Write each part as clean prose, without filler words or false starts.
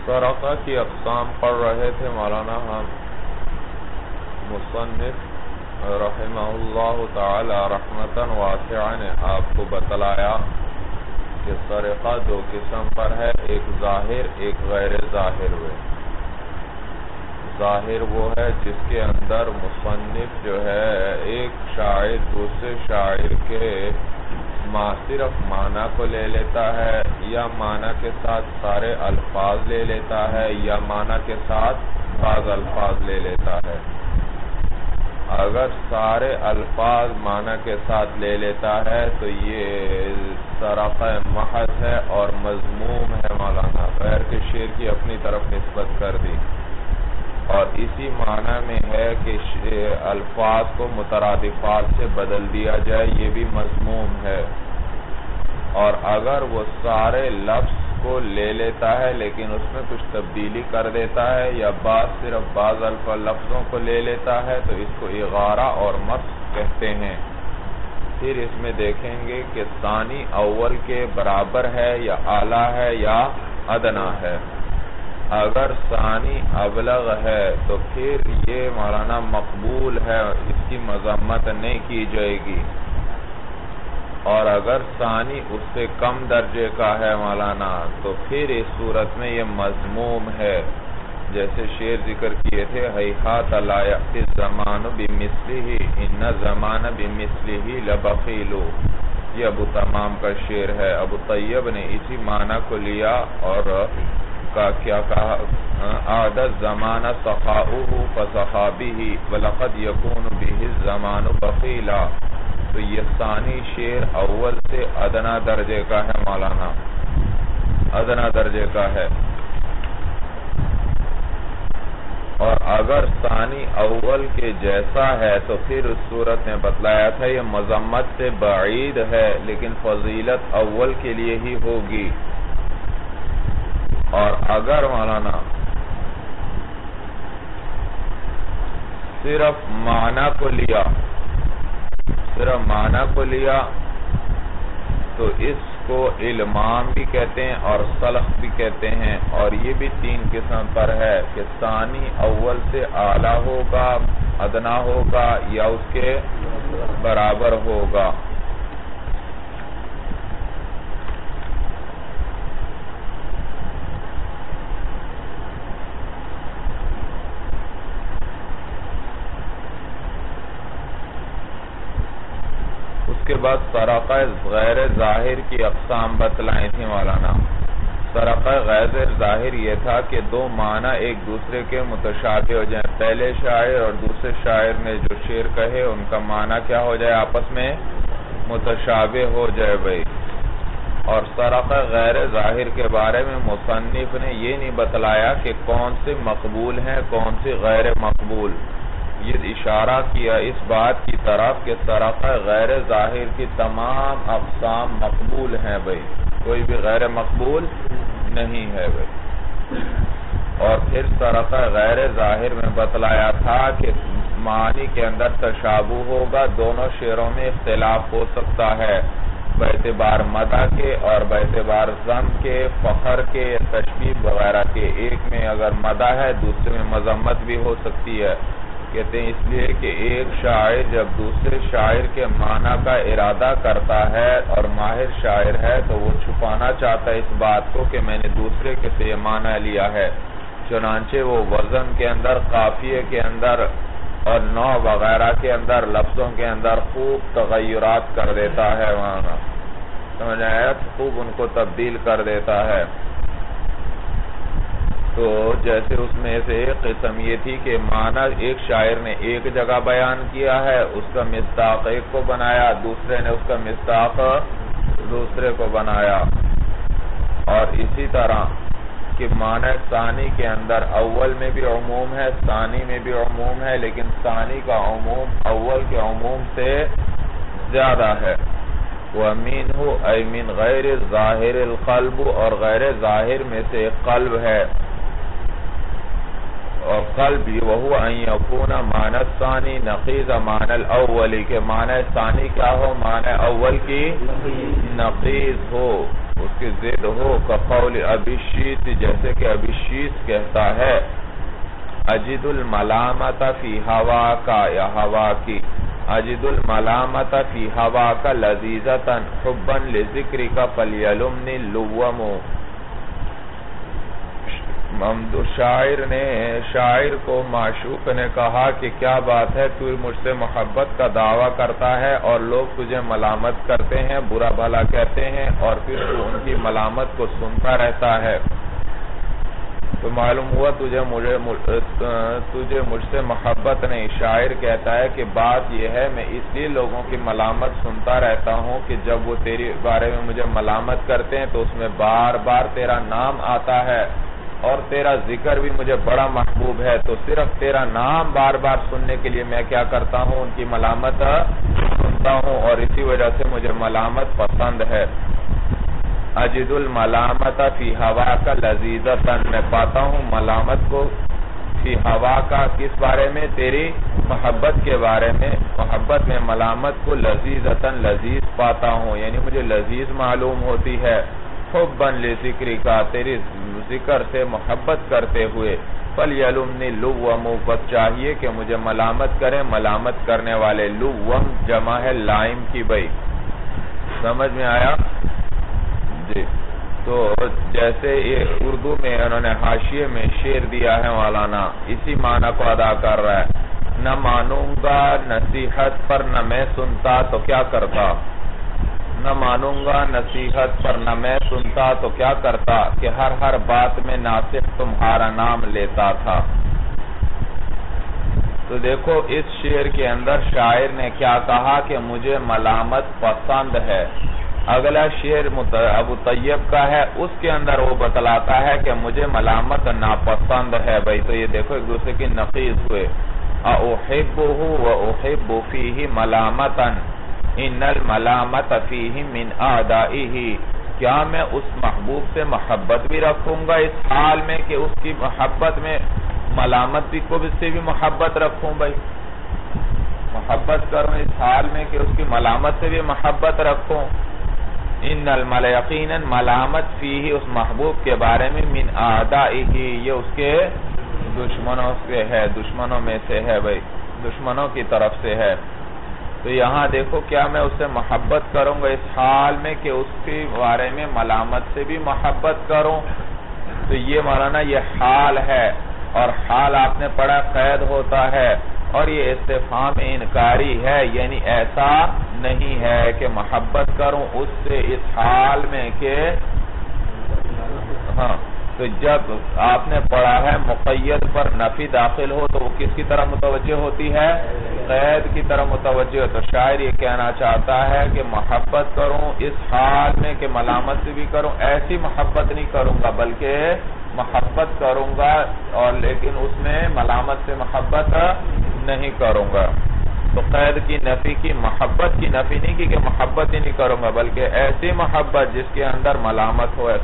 سرقہ کی اقسام پڑھ رہے تھے مولانا ہم مصنف رحمہ اللہ تعالی رحمتاً واسعہ نے آپ کو بتلایا کہ سرقہ دو قسم پر ہے، ایک ظاہر ایک غیر ظاہر ہوئے۔ ظاہر وہ ہے جس کے اندر مصنف جو ہے ایک شاعر دوسرے شاعر کے صرف معنی کو لے لیتا ہے، یا معنی کے ساتھ سارے الفاظ لے لیتا ہے، یا معنی کے ساتھ بعض الفاظ لے لیتا ہے۔ اگر سارے الفاظ معنی کے ساتھ لے لیتا ہے تو یہ سرقہ محض ہے اور مذموم ہے مولانا، غیر کے شعر کی اپنی طرف نسبت کر دی، اور اسی معنی میں ہے کہ الفاظ کو مترادفات سے بدل دیا جائے، یہ بھی مذموم ہے۔ اور اگر وہ سارے لفظ کو لے لیتا ہے لیکن اس میں کچھ تبدیلی کر دیتا ہے، یا صرف بعض لفظوں کو لے لیتا ہے تو اس کو اغارہ اور مسخ کہتے ہیں۔ پھر اس میں دیکھیں گے کہ ثانی اول کے برابر ہے یا اعلیٰ ہے یا ادنا ہے۔ اگر ثانی ابلغ ہے تو پھر یہ مولانا مقبول ہے، اس کی مذمت نہیں کی جائے گی، اور اگر ثانی اس سے کم درجے کا ہے مولانا تو پھر اس صورت میں یہ مذموم ہے۔ جیسے شعر ذکر کیے تھے، ہیہات لا یأتی الزمان بمثلہ ان زمان بمثلہ لبخیل، یہ ابو تمام کا شعر ہے۔ ابو طیب نے اسی معنی کو لیا اور کیا کہا، اعد الزمان سخاؤہ فسخا بہ ولقد یکون بہ الزمان بخیلا۔ تو یہ ثانی شعر اول سے ادنا درجے کا ہے مولانا، ادنا درجے کا ہے۔ اور اگر ثانی اول کے جیسا ہے تو پھر اس صورت میں بتلایا تھا یہ مذمت سے بعید ہے، لیکن فضیلت اول کے لیے ہی ہوگی۔ اور اگر مولانا صرف معنی کو لیا تو اس کو المام بھی کہتے ہیں اور سلخ بھی کہتے ہیں، اور یہ بھی تین قسم پر ہے کہ ثانی اول سے اعلیٰ ہوگا، ادنا ہوگا، یا اس کے برابر ہوگا۔ اس کے بعد سرقہ غیر ظاہر کی اقسام بتلائیں تھی مولانا۔ سرقہ غیر ظاہر یہ تھا کہ دو معنی ایک دوسرے کے متشابہ ہو جائیں، پہلے شاعر اور دوسرے شاعر نے جو شعر کہے ان کا معنی کیا ہو جائے، آپس میں متشابہ ہو جائے بھائی۔ اور سرقہ غیر ظاہر کے بارے میں مصنف نے یہ نہیں بتلایا کہ کون سے مقبول ہیں کون سے غیر مقبول، یہ اشارہ کیا اس بات کی طرف کہ سرقہ غیر ظاہر کی تمام اقسام مقبول ہیں بھائی، کوئی بھی غیر مقبول نہیں ہے بھائی۔ اور پھر سرقہ غیر ظاہر میں بتلایا تھا کہ معنی کے اندر تشابہ ہوگا، دونوں شعروں میں اختلاف ہو سکتا ہے، باعتبار مدح کے اور باعتبار ذم کے، فخر کے، تشبیہ وغیرہ کے۔ ایک میں اگر مدح ہے دوسرے میں مذمت بھی ہو سکتی ہے۔ کہتے ہیں اس لیے کہ ایک شاعر جب دوسرے شاعر کے معنی کا ارادہ کرتا ہے اور ماہر شاعر ہے تو وہ چھپانا چاہتا ہے اس بات کو کہ میں نے دوسرے کے سے یہ معنی لیا ہے، چنانچہ وہ وزن کے اندر، قافیے کے اندر اور نوع وغیرہ کے اندر، لفظوں کے اندر خوب تغیرات کر دیتا ہے، معنی سمجھ آیا، خوب ان کو تبدیل کر دیتا ہے۔ تو جیسے اس میں سے ایک قسم یہ تھی کہ معنی ایک شاعر نے ایک جگہ بیان کیا ہے، اس کا مصداق ایک کو بنایا، دوسرے نے اس کا مصداق دوسرے کو بنایا۔ اور اسی طرح کہ معنی ثانی کے اندر اول میں بھی عموم ہے، ثانی میں بھی عموم ہے، لیکن ثانی کا عموم اول کے عموم سے زیادہ ہے۔ وَمِنْهُ أَيْ مِنْ غَيْرِ ظَاهِرِ الْقَلْبُ، اور غیر ظاہر میں سے قلب ہے، اور قلبی وہو ان یکون معنی ثانی نقیض معنی الاولی کے معنی ثانی کیا ہو معنی اول کی نقیض ہو اس کی ضد ہو کقول ابی الشیث جیسے کہ ابی الشیث کہتا ہے اجد الملامت فی ہوا کا یا ہوا کی اجد الملامت فی ہوا کا لذیذتا حبا لذکرک فلیلمنی اللوم شاعر کو معشوق نے کہا کہ کیا بات ہے تو مجھ سے محبت کا دعویٰ کرتا ہے اور لوگ تجھے ملامت کرتے ہیں برا بھلا کہتے ہیں اور پھر تو ان کی ملامت کو سنتا رہتا ہے تو معلوم ہوا تجھے مجھ سے محبت نہیں شاعر کہتا ہے کہ بات یہ ہے میں اس لیے لوگوں کی ملامت سنتا رہتا ہوں کہ جب وہ تیرے بارے میں مجھے ملامت کرتے ہیں تو اس میں بار بار تیرا نام آتا ہے اور تیرا ذکر بھی مجھے بڑا محبوب ہے تو صرف تیرا نام بار بار سننے کے لیے میں کیا کرتا ہوں ان کی ملامت سنتا ہوں اور اسی وجہ سے مجھے ملامت پسند ہے اجد الملامت فی ہوا کا لذیذتاً میں پاتا ہوں ملامت کو فی ہوا کا کس بارے میں تیری محبت کے بارے میں محبت میں ملامت کو لذیذتاً لذیذ پاتا ہوں یعنی مجھے لذیذ معلوم ہوتی ہے حبا لذکرک تیری ذکر سے محبت کرتے ہوئے فلیلمنی اللوم بس چاہیے کہ مجھے ملامت کریں ملامت کرنے والے لوم جمع ہے لائم کی بھئی سمجھ میں آیا جی تو جیسے یہ اردو میں انہوں نے حاشیے میں شعر دیا ہے مولانا اسی معنی کو ادا کر رہا ہے نہ مانوں گا نصیحت پر نہ میں سنتا تو کیا کرتا نہ مانوں گا نصیحت پر نہ میں سنتا تو کیا کرتا کہ ہر بات میں ناصح تمہارا نام لیتا تھا تو دیکھو اس شعر کے اندر شاعر نے کیا کہا کہ مجھے ملامت پسند ہے اگلا شعر ابو طیب کا ہے اس کے اندر وہ بتلاتا ہے کہ مجھے ملامت ناپسند ہے بھائی تو یہ دیکھو ایک دوسرے کی نقیض ہوئے احبہ واحب فیہ ملامتا ان الملامت فیہ من اعدائہ کیا میں اس محبوب سے محبت بھی رکھوں گا اس حال میں کہ اس کی محبت میں ملامت بھی کو سے بھی محبت رکھوں بھائی محبت کروں اس حال میں کہ اس کی ملامت سے بھی محبت رکھوں ان یقینا ملامت فیہ اس محبوب کے بارے میں من اعدائہ یہ اس کے دشمنوں سے ہے دشمنوں میں سے ہے بھائی دشمنوں کی طرف سے ہے تو یہاں دیکھو کیا میں اس سے محبت کروں گا اس حال میں کہ اس کے بارے میں ملامت سے بھی محبت کروں تو یہ مولانا یہ حال ہے اور حال آپ نے پڑھا قید ہوتا ہے اور یہ استفہام انکاری ہے یعنی ایسا نہیں ہے کہ محبت کروں اس سے اس حال میں کہ ہاں تو جب آپ نے پڑھا ہے مقید پر نفی داخل ہو تو وہ کس کی طرح متوجہ ہوتی ہے قید کی طرح متوجہ تو شاعر یہ کہنا چاہتا ہے کہ محبت کروں اس حال میں کہ ملامت سے بھی کروں ایسی محبت نہیں کروں گا بلکہ محبت کروں گا اور لیکن اس میں ملامت سے محبت نہیں کروں گا تو قید کی نفی کی محبت کی نفی نہیں کی کہ محبت ہی نہیں کروں گا بلکہ ایسی محبت جس کے اندر ملامت ہو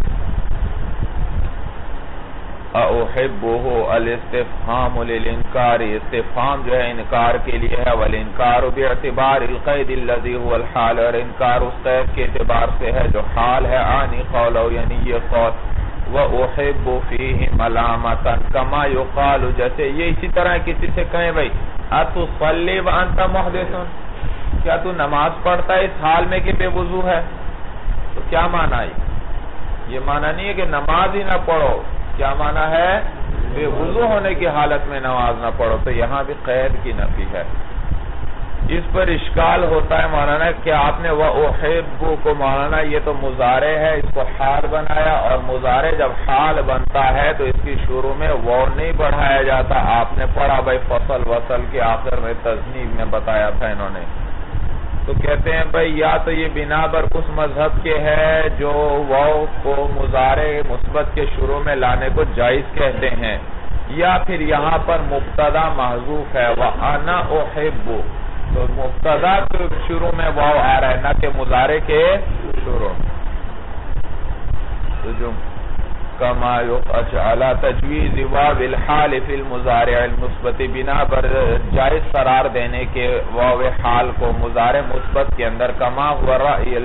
احبہ الاستفہام للانکار استفہام جو ہے انکار کے لیے ہے والانکار باعتبار القید الذی هو الحال اور انکار اس قید کے اعتبار سے ہے جو حال ہے عنی قول یعنی یہ قول وَأُحِبُّ فِيهِ مَلَامَةً كَمَا يُقَالُ جیسے یہ اسی طرح کسی سے کہیں بھئی اَتُصَلِّ وَأَنْتَ مُحْدِثٌ کیا تو نماز پڑھتا ہے اس حال میں کہ بے وضو ہے تو کیا معنی ہے یہ معنی نہیں ہے کہ نماز ہی نہ پڑھو کیا معنی ہے بے وضو ہونے کی حالت میں نماز نہ پڑھو تو یہاں بھی قید کی نفی ہے اس پر اشکال ہوتا ہے مولانا کہ آپ نے وَأُحِبُّ کو مولانا یہ تو مضارع ہے اس کو حال بنایا اور مضارع جب حال بنتا ہے تو اس کی شروع میں وہ نہیں بڑھایا جاتا آپ نے پڑھا بھائی فصل وصل کے آخر میں تذنیب میں بتایا تھا انہوں نے تو کہتے ہیں بھائی یا تو یہ بنا بر اس مذہب کے ہے جو واو کو مضارع مثبت کے شروع میں لانے کو جائز کہتے ہیں یا پھر یہاں پر مبتدا محذوف ہے وَأَنَا أُحِبُّ تو مبتدا کے شروع میں واو آ رہا ہے نہ کہ مضارع کے شروع تو جو کما علی تجویز واو الحال فی المضارع المثبت، بنا پر جائز قرار دینے کے واو حال کو مضارع مثبت کے اندر، کما ہوا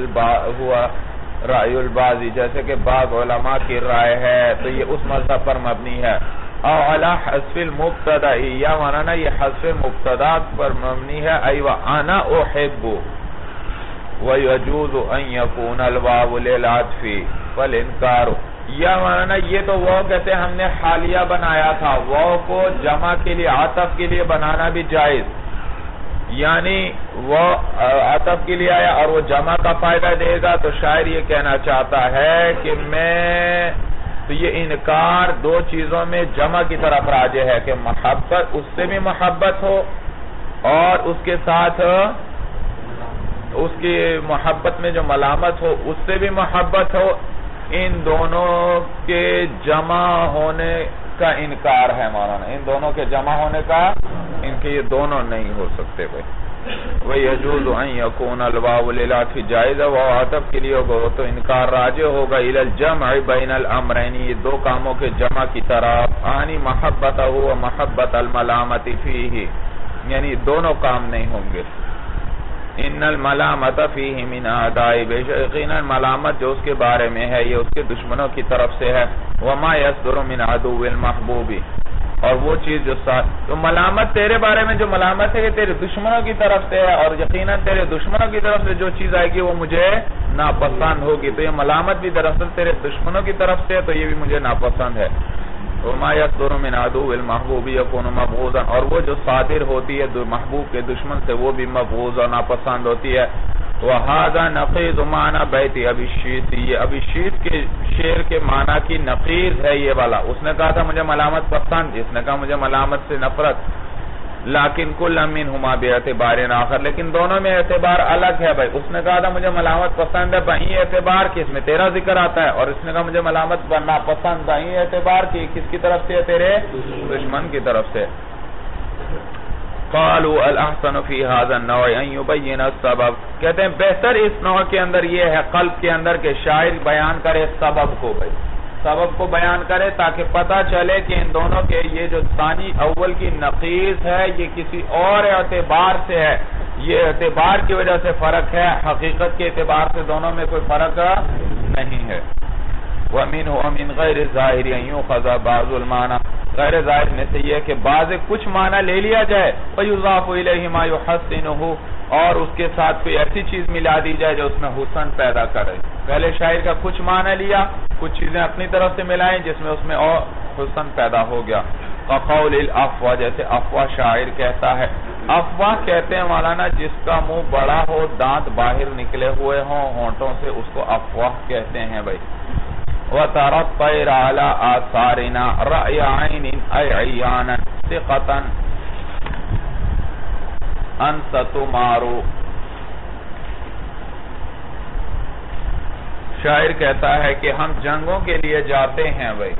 رأی البعض، جیسے کہ بعض علماء کی رائے ہے تو یہ اس مذہب پر مبنی ہے، او علی حذف المبتدا، یا مانا یہ حذف مبتدا پر مبنی ہے، ایوہ انا احب ویجوز ان یکون الواو للعطف فالانکار، یا مانا یہ تو وہ کہتے ہیں ہم نے حالیہ بنایا تھا، واو کو جمع کے لیے عطف کے لیے بنانا بھی جائز، یعنی وہ عطف کے لیے آیا اور وہ جمع کا فائدہ دے گا، تو شاعر یہ کہنا چاہتا ہے کہ میں تو یہ انکار دو چیزوں میں جمع کی طرف راجع ہے کہ محبت، اس سے بھی محبت ہو اور اس کے ساتھ اس کی محبت میں جو ملامت ہو اس سے بھی محبت ہو، ان دونوں کے جمع ہونے کا انکار ہے مولانا، ان دونوں کے جمع ہونے کا ان کے یہ دونوں نہیں ہو سکتے بھائی۔ وَيَجُوزُ أَن يَكُونَ الْوَاوُ لِلْعَطْفِ جائز، وہ عطف کے لیے ہوگا تو انکار راجع ہوگا إِلَى الْجَمْعِ بَيْنَ الْأَمْرَيْنِ، یہ دو کاموں کے جمع کی طرف، آنی محبتہ و محبت الملامت فیہ، یعنی دونوں کام نہیں ہوں گے۔ ان الملامت فیہ من اعداء، بے شک یقیناً ملامت جو اس کے بارے میں ہے یہ اس کے دشمنوں کی طرف سے ہے، وما يصدر من عدو المحبوب، اور وہ چیز جو تو ملامت تیرے بارے میں جو ملامت ہے یہ تیرے دشمنوں کی طرف سے ہے، اور یقیناً تیرے دشمنوں کی طرف سے جو چیز آئے گی وہ مجھے ناپسند ہوگی، تو یہ ملامت بھی دراصل تیرے دشمنوں کی طرف سے ہے تو یہ بھی مجھے ناپسند ہے۔ وما يصدر من عدو المحبوب يكون مبغوضا، اور وہ جو صادر ہوتی ہے محبوب کے دشمن سے وہ بھی مبغوض اور ناپسند ہوتی ہے۔ وَهَذَا نَقِيضُ مَعْنَى بَيْتِ أَبِي الشِّيثِ، یہ ابی شیث کے شعر کے معنی کی نقیض ہے یہ والا، اس نے کہا تھا مجھے ملامت پسند، اس نے کہا مجھے ملامت سے نفرت، لیکن کل منہما باعتبار آخر، لیکن دونوں میں اعتبار الگ ہے بھائی، اس نے کہا تھا مجھے ملامت پسند ہے بہی اعتبار کی، اس میں تیرا ذکر آتا ہے، اور اس نے کہا مجھے ملامت ناپسند بہی اعتبار کی، کس کی طرف سے؟ تیرے دشمن کی طرف سے۔ قالوا الاحسن فی هذا النوع ان يبين السبب، کہتے ہیں بہتر اس نوع کے اندر یہ ہے قلب کے اندر کہ شاعر بیان کرے سبب کو، بھائی سبب کو بیان کرے تاکہ پتہ چلے کہ ان دونوں کے یہ جو ثانی اول کی نقیض ہے یہ کسی اور اعتبار سے ہے، یہ اعتبار کی وجہ سے فرق ہے، حقیقت کے اعتبار سے دونوں میں کوئی فرق نہیں ہے۔ وَمِنْهُ وَمِنْ غَيْرِ الظَّاهِرِ أَن يُؤْخَذَ بَعْضُ الْمَعْنَى، غیر ظاہر میں سے یہ کہ بعض کچھ معنی لے لیا جائے، فَيُضَافُ إِلَيْهِ مَا يُحَسِّنُهُ، اور اس کے ساتھ کوئی ایسی چیز ملا دی جائے جو اس میں حسن پیدا کرے۔ پہلے شاعر کا کچھ معنی لیا، کچھ چیزیں اپنی طرف سے ملائیں جس میں اس میں اور حسن پیدا ہو گیا۔ فَقَوْلِ الْأَفْوَى، جیسے افواہ شاعر کہتا ہے، افواہ کہتے ہیں مولانا جس کا منہ بڑا ہو، دانت باہر نکلے ہوئے ہوں ہونٹوں سے، اس کو افواہ کہتے ہیں بھائی۔ وَتَرَى الطَّيْرَ عَلَى آثَارِنَا رَأْيَ عَيْنٍ أَيْ عِيَانًا ثِقَةً أَنْتَ تُمَارُ، شاعر کہتا ہے کہ ہم جنگوں کے لیے جاتے ہیں بھائی،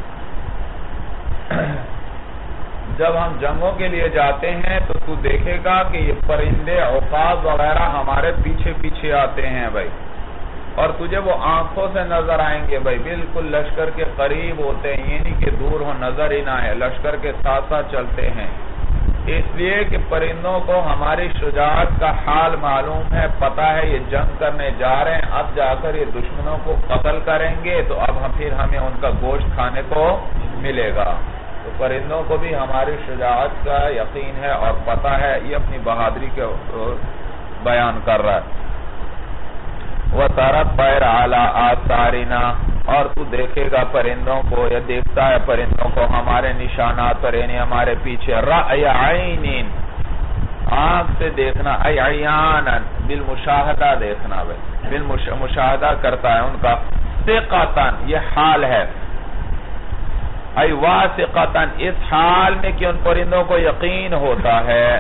جب ہم جنگوں کے لیے جاتے ہیں تو تو دیکھے گا کہ یہ پرندے عقاب وغیرہ ہمارے پیچھے پیچھے آتے ہیں بھائی، اور تجھے وہ آنکھوں سے نظر آئیں گے بھائی، بالکل لشکر کے قریب ہوتے ہیں، یہ نہیں کہ دور ہو نظر ہی نہ ہے، لشکر کے ساتھ ساتھ چلتے ہیں، اس لیے کہ پرندوں کو ہماری شجاعت کا حال معلوم ہے، پتہ ہے یہ جنگ کرنے جا رہے ہیں، اب جا کر یہ دشمنوں کو قتل کریں گے تو اب پھر ہمیں ان کا گوشت کھانے کو ملے گا، تو پرندوں کو بھی ہماری شجاعت کا یقین ہے اور پتہ ہے، یہ اپنی بہادری کے بیان کر رہا ہے۔ وَتَرَى الطَّيْرَ عَلَى آثَارِنَا، اور تو دیکھے گا پرندوں کو یا دیکھتا ہے پرندوں کو ہمارے نشانات پر، یعنی ہمارے پیچھے، رَأْيَ عَيْنٍ آنکھ سے دیکھنا، أَيْ عِيَانًا بالمشاہدہ دیکھنا بھائی، بالمشاہدہ کرتا ہے ان کا، ثِقَةً یہ حال ہے، أَيْ وَاثِقَةً اس حال میں کہ ان پرندوں کو یقین ہوتا ہے،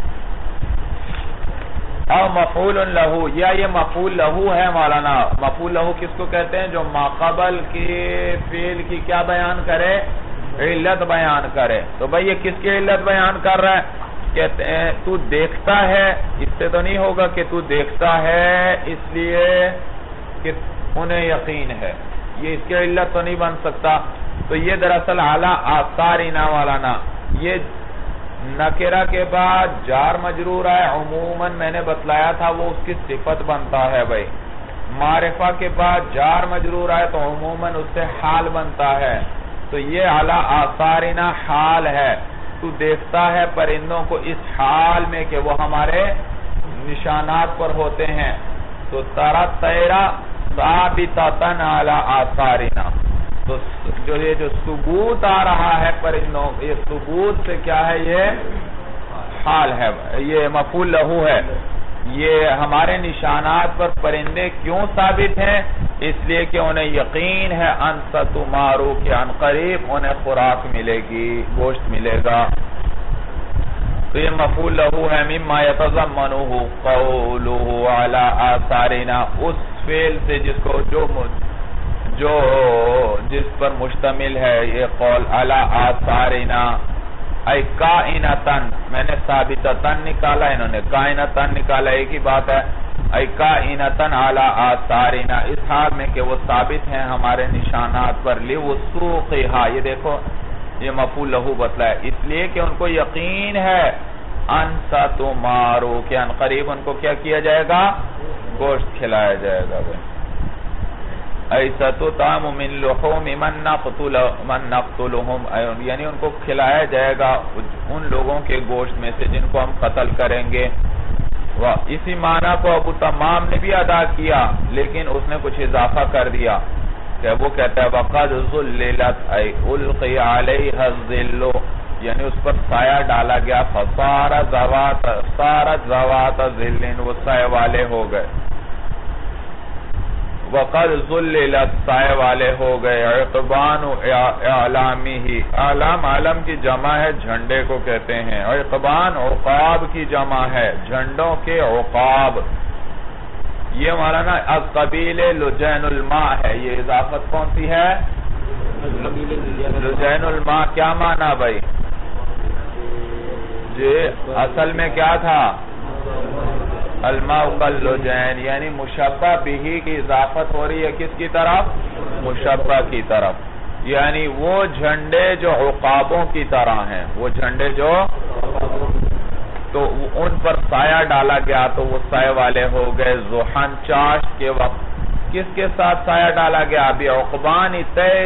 او مفعول لہو، یا یہ مفعول لہو ہے مولانا، مفعول لہو کس کو کہتے ہیں؟ جو ماقبل کی فعل کی کیا بیان کرے؟ علت بیان کرے، تو بھئی یہ کس کی علت بیان کر رہا ہے؟ کہتے ہیں تو دیکھتا ہے، اس سے تو نہیں ہوگا کہ تو دیکھتا ہے اس لیے کہ انہیں یقین ہے، یہ اس کے علت تو نہیں بن سکتا. تو یہ دراصل اعلی آثارنا والا نا، یہ نکرہ کے بعد جار مجرور ہے، عموماً میں نے بتلایا تھا وہ اس کی صفت بنتا ہے بھائی. معرفہ کے بعد جار مجرور ہے تو عموماً اس سے حال بنتا ہے. تو یہ اعلی آثارنا حال ہے. تو دیکھتا ہے پرندوں کو اس حال میں کہ وہ ہمارے نشانات پر ہوتے ہیں. تو ترا تیرا ثابتتن علی آثارنا، تو جو ثبوت آ رہا ہے پرندوں، یہ ثبوت سے کیا ہے؟ یہ حال ہے، یہ مفعول لہو ہے. یہ ہمارے نشانات پر پرندے کیوں ثابت ہیں؟ اس لیے کہ انہیں یقین ہے ان ستمارو کہ ان قریب انہیں خوراک ملے گی، گوشت ملے گا. تو یہ مفعول لہو ہے. مما یتضمنہ قولہ علی آثارنا، اس فعل سے جس پر مشتمل ہے یہ قول علی آثارنا، ای کائنتن، میں نے ثابتتن نکالا، انہوں نے کائنتن نکالا، ایک ہی بات ہے. ای کائنتن علی آثارنا، اس حال میں کہ وہ ثابت ہیں ہمارے نشانات پر. لوثوقھا، یہ دیکھو یہ مفعول لہو بتلا ہے، اس لیے کہ ان کو یقین ہے ان ستمارو کہ ان قریب ان کو کیا کیا جائے گا؟ گوشت کھلایا جائے گا. ایسا تو تام من لحوم من نقتلہم، یعنی ان کو کھلایا جائے گا ان لوگوں کے گوشت میں سے جن کو ہم قتل کریں گے. اسی معنی کو ابو تمام نے بھی ادا کیا، لیکن اس نے کچھ اضافہ کر دیا کہ وہ کہتا ہے وَقَدْ ظُلِّلَتْ اَيْ أُلْقِيَ عَلَيْهَا الظِّلُّ، یعنی اس پر سایہ ڈالا گیا. فَصَارَتْ ذَوَاتَ ظِلٍّ، وہ سایہ والے ہو گئے. وَقَدْ ظُلِّلَتْ، سایہ والے ہو گئے. عقبان اعلامہ، اعلام عالم کی جمع ہے، جھنڈے کو کہتے ہیں. عقبان عقاب کی جمع ہے، جھنڈوں کے عقاب. یہ مولانا از قبیل لجین الماء ہے. یہ اضافت کون سی ہے؟ لجین الماء. کیا معنی بھائی؟ جی اصل میں کیا تھا؟ الماء کاللجین، یعنی مشبہ بہی کی اضافت ہو رہی ہے کس کی طرف؟ مشبہ کی طرف. یعنی وہ جھنڈے جو عقابوں کی طرح ہیں، وہ جھنڈے جو تو ان پر سایہ ڈالا گیا تو وہ سایہ والے ہو گئے. ضحن، چاشت کے وقت کس کے ساتھ سایہ ڈالا گیا؟ بعقبان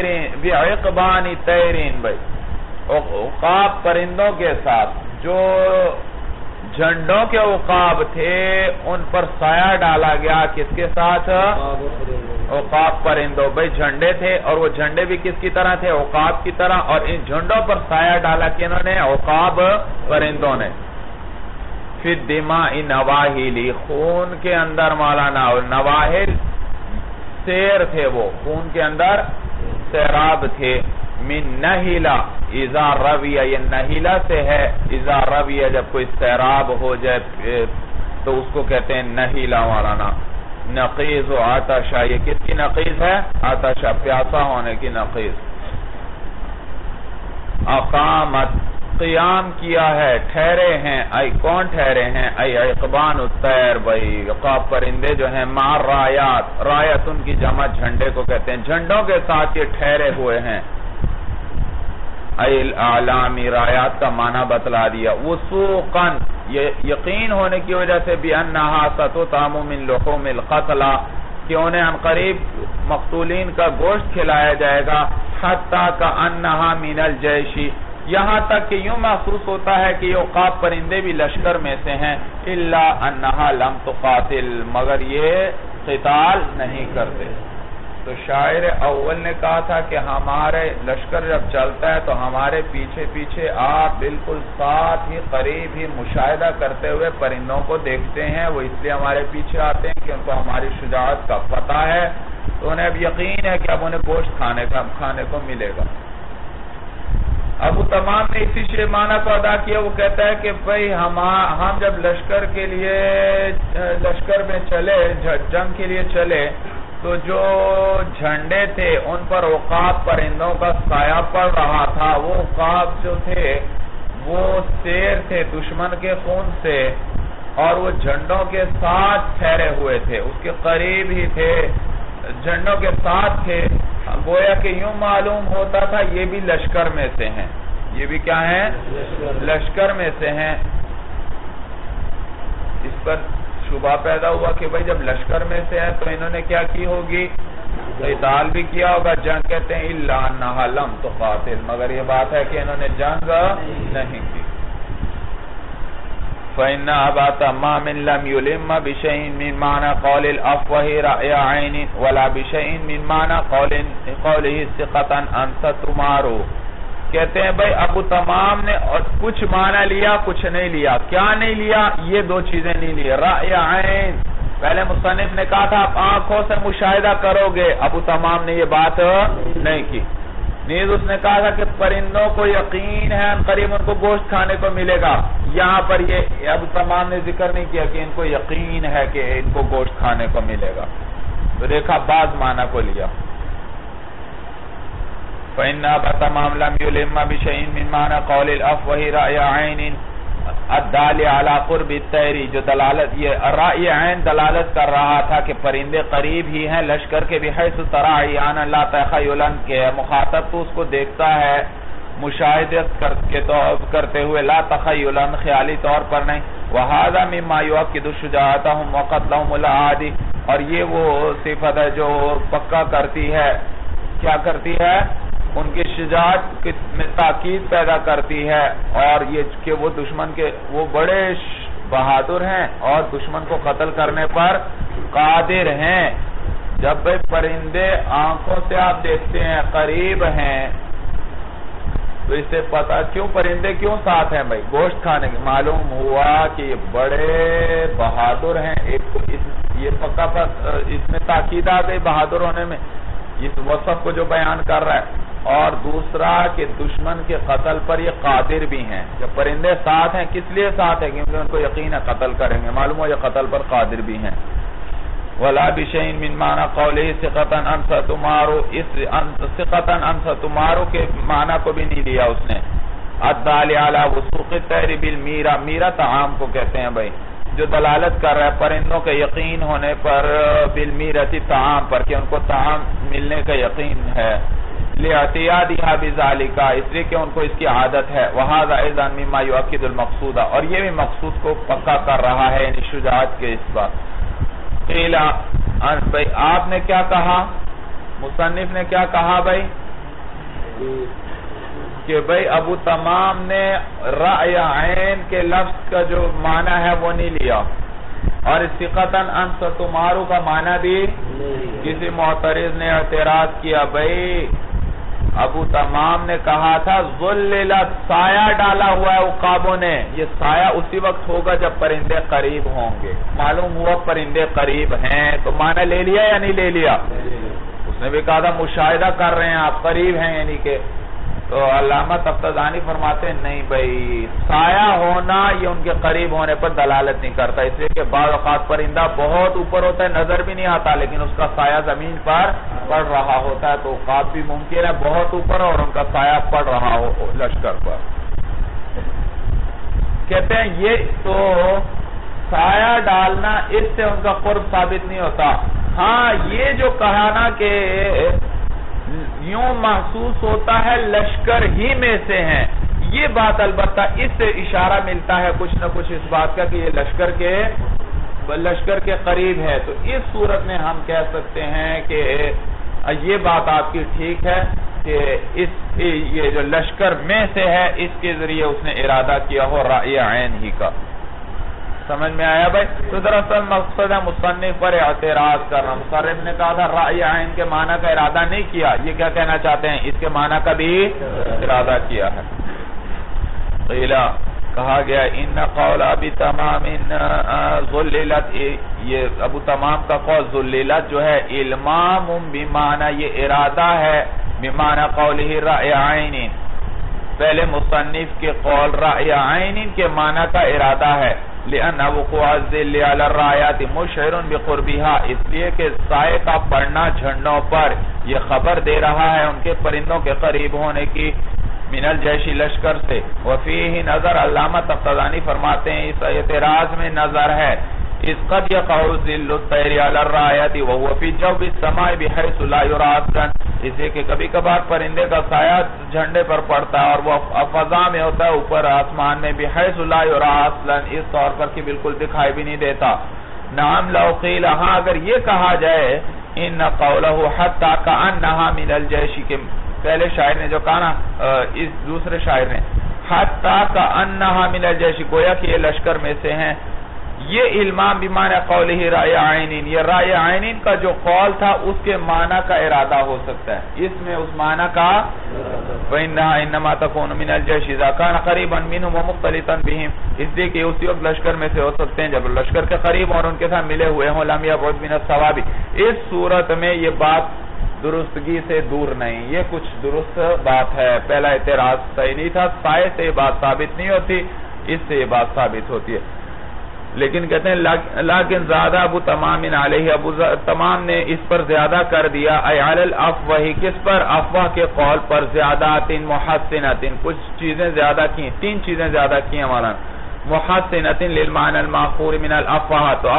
طیرین بھائی، عقاب پرندوں کے ساتھ. جو جھنڈوں کے عقاب تھے ان پر سایہ ڈالا گیا کس کے ساتھ؟ عقاب پرندوں. بھائی جھنڈے تھے اور وہ جھنڈے بھی کس کی طرح تھے؟ عقاب کی طرح. اور ان جھنڈوں پر سایہ ڈالا کہ انہوں نے عقاب پرندوں نے. فی الدماء نواہلی، خون کے اندر مولانا. اور نواہل سیر تھے، وہ خون کے اندر سیراب تھے. من نہیلا اذا رویہ، یہ نہیلا سے ہے. اذا رویہ، جب کوئی سیراب ہو جائے تو اس کو کہتے ہیں نہیلا مولانا. نقیز و آتشا، یہ کس کی نقیز ہے؟ آتشا، پیاسا ہونے کی نقیز. اقامت، قیام کیا ہے، ٹھہرے ہیں. ای کون ٹھہرے ہیں؟ ای عقبان الطیر بھائی، عقاب پرندے جو ہیں. مار رایات، رایت ان کی جمع جھنڈے کو کہتے ہیں. جھنڈوں کے ساتھ یہ ٹھہرے ہوئے ہیں. ای الاعلامی، رایات کا معنی بتلا دیا. وثوقاً، یہ یقین ہونے کی وجہ سے بِأَنَّهَا سَتُطْعَمُ مِنْ لُحُومِ الْقَتْلَى، کہ انہیں عن قریب مقتولین کا گوشت کھلایا جائے گا. حَتَّى كَأَنَّهَا مِنَ الْجَيْشِ، یہاں تک کہ یوں محسوس ہوتا ہے کہ یہ عقاب پرندے بھی لشکر میں سے ہیں. إِلَّا أَنَّهَا لَمْ تُقَاتِلْ، مگر یہ قتال نہیں کرتے. تو شاعر اول نے کہا تھا کہ ہمارے لشکر جب چلتا ہے تو ہمارے پیچھے پیچھے آپ بالکل ساتھ ہی قریب ہی مشاہدہ کرتے ہوئے پرندوں کو دیکھتے ہیں. وہ اس لیے ہمارے پیچھے آتے ہیں کہ ان کو ہماری شجاعت کا پتہ ہے. تو انہیں اب یقین ہے کہ اب انہیں گوشت کھانے کو ملے گا. ابو تمام نے اسی معنی کو ادا کیا. وہ کہتا ہے کہ بھئی ہم جب لشکر کے لیے لشکر میں چلے، جنگ کے لیے چلے، تو جو جھنڈے تھے ان پر عقاب پرندوں کا سایہ پڑ رہا تھا. وہ عقاب جو تھے وہ سیر تھے دشمن کے خون سے، اور وہ جھنڈوں کے ساتھ ٹھہرے ہوئے تھے، اس کے قریب ہی تھے، جھنڈوں کے ساتھ تھے. گویا کہ یوں معلوم ہوتا تھا یہ بھی لشکر میں سے ہیں، یہ بھی کیا ہیں؟ لشکر میں سے ہیں۔ اس پر شبہ پیدا ہوا کہ بھئی جب لشکر میں سے ہے تو انہوں نے کیا کی ہوگی؟ قتال بھی کیا ہوگا، جنگ کہتے ہیں الا انھا لم تقاتل، مگر یہ بات ہے کہ انہوں نے جنگ نہیں کی۔ فإن أبا تمام لم يلم بشيء من معنى قول الأفوه رأي عين ولا بشيء من معنى قوله ثقة أنت تمارو۔ کہتے ہیں بھئی ابو تمام نے کچھ معنی لیا کچھ نہیں لیا۔ کیا نہیں لیا؟ یہ دو چیزیں نہیں لی۔ رأی عین، پہلے مصنف نے کہا تھا آپ آنکھوں سے مشاہدہ کرو گے، ابو تمام نے یہ بات نہیں کی۔ نیز اس نے کہا تھا کہ پرندوں کو یقین ہے قریب ان کو گوشت کھانے کو ملے گا، یہاں پر یہ ابو تمام نے ذکر نہیں کیا کہ ان کو یقین ہے کہ ان کو گوشت کھانے کو ملے گا، تو دیکھا بعض معنی کو لیا۔ فإن أبا تمام لم يلم بشيء من معنى قول الأفوه رأي عين الدال على قرب الطير، جو دلالت یہ رأی عین دلالت کر رہا تھا کہ پرندے قریب ہی ہیں لشکر کے، بحیث تراعیانا لا تخیلا، کے مخاطب تو اس کو دیکھتا ہے مشاہدت کرتے ہوئے، لا تخیلا خیالی طور پر نہیں۔ وهذا مما يؤكد شجاعتهم وقتلهم العادي، اور یہ وہ صفت ہے جو پکا کرتی ہے، کیا کرتی ہے؟ ان کی شجاعت میں تاکید پیدا کرتی ہے، اور یہ کہ وہ دشمن کے وہ بڑے بہادر ہیں اور دشمن کو قتل کرنے پر قادر ہیں۔ جب بھئی پرندے آنکھوں سے آپ دیکھتے ہیں قریب ہیں تو اس سے پتا کیوں پرندے کیوں ساتھ ہیں بھئی؟ گوشت کھانے کے، معلوم ہوا کہ یہ بڑے بہادر ہیں۔ ایک یہ پکا اس میں تاکید آ گئی بہادر ہونے میں، اس وصف کو جو بیان کر رہا ہے، اور دوسرا کہ دشمن کے قتل پر یہ قادر بھی ہیں۔ جب پرندے ساتھ ہیں کس لیے ساتھ ہیں؟ کیونکہ ان کو یقین ہے قتل کریں گے، معلوم ہو یہ قتل پر قادر بھی ہیں۔ ولا بشيء من معنى قوله ثقة ان ستمارو، اس ثقة ان ستمارو کے معنی کو بھی نہیں لیا اس نے۔ الدال على وثوق الطير بالميرة، میرا طعام کو کہتے ہیں بھائی، جو دلالت کر رہا ہے پرندوں کے یقین ہونے پر، بالمیرۃ طعام پر، کہ ان کو طعام ملنے کا یقین ہے، لِاعْتِيَادِهَا بِذَلِكَ، اس لیے کہ ان کو اس کی عادت ہے۔ وَهَذَا أَيْضًا مِمَّا يُؤَكِّدُ الْمَقْصُودَ، اور یہ بھی مقصود کو پکا کر رہا ہے، یعنی شجاعت کے اس بات۔ قِيلَ، بھائی آپ نے کیا کہا؟ مصنف نے کیا کہا بھائی؟ کہ بھئی ابو تمام نے رأی عین کے لفظ کا جو معنی ہے وہ نہیں لیا، اور ثقتاً ان ستمارو کا معنی بھی کسی معترض نے اعتراض کیا، بھئی ابو تمام نے کہا تھا ظللت، سایہ ڈالا ہوا ہے عقابوں نے، یہ سایہ اسی وقت ہوگا جب پرندے قریب ہوں گے، معلوم ہوا پرندے قریب ہیں، تو معنی لے لیا یا نہیں لے لیا؟ اس نے بھی کہا تھا مشاہدہ کر رہے ہیں آپ، قریب ہیں یعنی کہ، تو علامہ تفتزانی فرماتے ہیں نہیں بھئی، سایہ ہونا یہ ان کے قریب ہونے پر دلالت نہیں کرتا، اس لیے کہ بعض اوقات پرندہ بہت اوپر ہوتا ہے نظر بھی نہیں آتا، لیکن اس کا سایہ زمین پر پڑ رہا ہوتا ہے، تو عقاب بھی ممکن ہے بہت اوپر اور ان کا سایہ پڑ رہا ہو لشکر پر۔ کہتے ہیں یہ تو سایہ ڈالنا اس سے ان کا قرب ثابت نہیں ہوتا، ہاں یہ جو کہا نا کہ یوں محسوس ہوتا ہے لشکر ہی میں سے ہیں، یہ بات البتہ اس سے اشارہ ملتا ہے کچھ نہ کچھ اس بات کا کہ یہ لشکر کے قریب ہے، تو اس صورت میں ہم کہہ سکتے ہیں کہ یہ بات آپ کی ٹھیک ہے کہ یہ جو لشکر میں سے ہے اس کے ذریعے اس نے ارادہ کیا ہو رأی عین ہی کا۔ سمجھ میں آیا بھائی؟ تو دراصل مقصد ہے مصنف پر اعتراض کرنا، مصنف نے کہا تھا رأی عین کے معنی کا ارادہ نہیں کیا، یہ کیا کہنا چاہتے ہیں؟ اس کے معنی کا بھی ارادہ کیا ہے۔ قیلہ، کہا گیا ان قول ابی تمام ذللت، یہ ابو تمام کا قول ذللت جو ہے المام بمعنی، یہ ارادہ ہے بمعنی قولہ رأی عین، پہلے مصنف کے قول رأی عین کے معنی کا ارادہ ہے، لأن وقوع الظل على الرایات مشعر بقربها، اس لیے کہ سائے کا پڑنا جھنڈوں پر یہ خبر دے رہا ہے ان کے پرندوں کے قریب ہونے کی، من الجیشی لشکر سے۔ وفیہ نظر، علامہ تفتزانی فرماتے ہیں اس اعتراض میں نظر ہے، اس قد یقع ظل الطیر علی الرایۃ وهو فی جو السماء بحیث لا یری اصلا، اسے کہ کبھی کبھار پرندے کا سایہ جھنڈے پر پڑتا ہے اور وہ فضا میں ہوتا ہے اوپر آسمان میں، بحیث لا یری اصلا، اس طور پر کہ بالکل دکھائی بھی نہیں دیتا۔ نعم لو قیل، ہاں اگر یہ کہا جائے ان قولہ حتی کأنہا من الجیش، کے پہلے شاعر نے جو کہا نا، اس دوسرے شاعر نے حتی کأنہا من الجیش، گویا کہ یہ لشکر میں سے ہیں، یہ علمان بمعنی قولہ رأی عینین، یہ رأی عینین کا جو قول تھا اس کے معنی کا ارادہ ہو سکتا ہے، اس میں اس معنی کا فإنہا انما تکون من الجیش اذا کان قریبا منہم ومختلطا بہم، اس لیے کہ اسی وقت لشکر میں سے ہو سکتے ہیں جب لشکر کے قریب اور ان کے ساتھ ملے ہوئے ہوں، لم یبعد من الصواب، اس صورت میں یہ بات درستگی سے دور نہیں، یہ کچھ درست بات ہے۔ پہلا اعتراض صحیح نہیں تھا، سائے سے یہ بات ثابت نہیں ہوتی، اس سے یہ بات ثابت ہوتی ہے۔ لیکن کہتے ہیں لیکن زیادہ ابو تمام علیہ، ابو تمام نے اس پر زیادہ کر دیا، ای علی الافوہ، کس پر؟ افواہ کے قول پر، زیادات محسنات، کچھ چیزیں زیادہ کی، تین چیزیں زیادہ کی ہیں مولانا، محسنات للمعنی الماخور من الافواہ، تو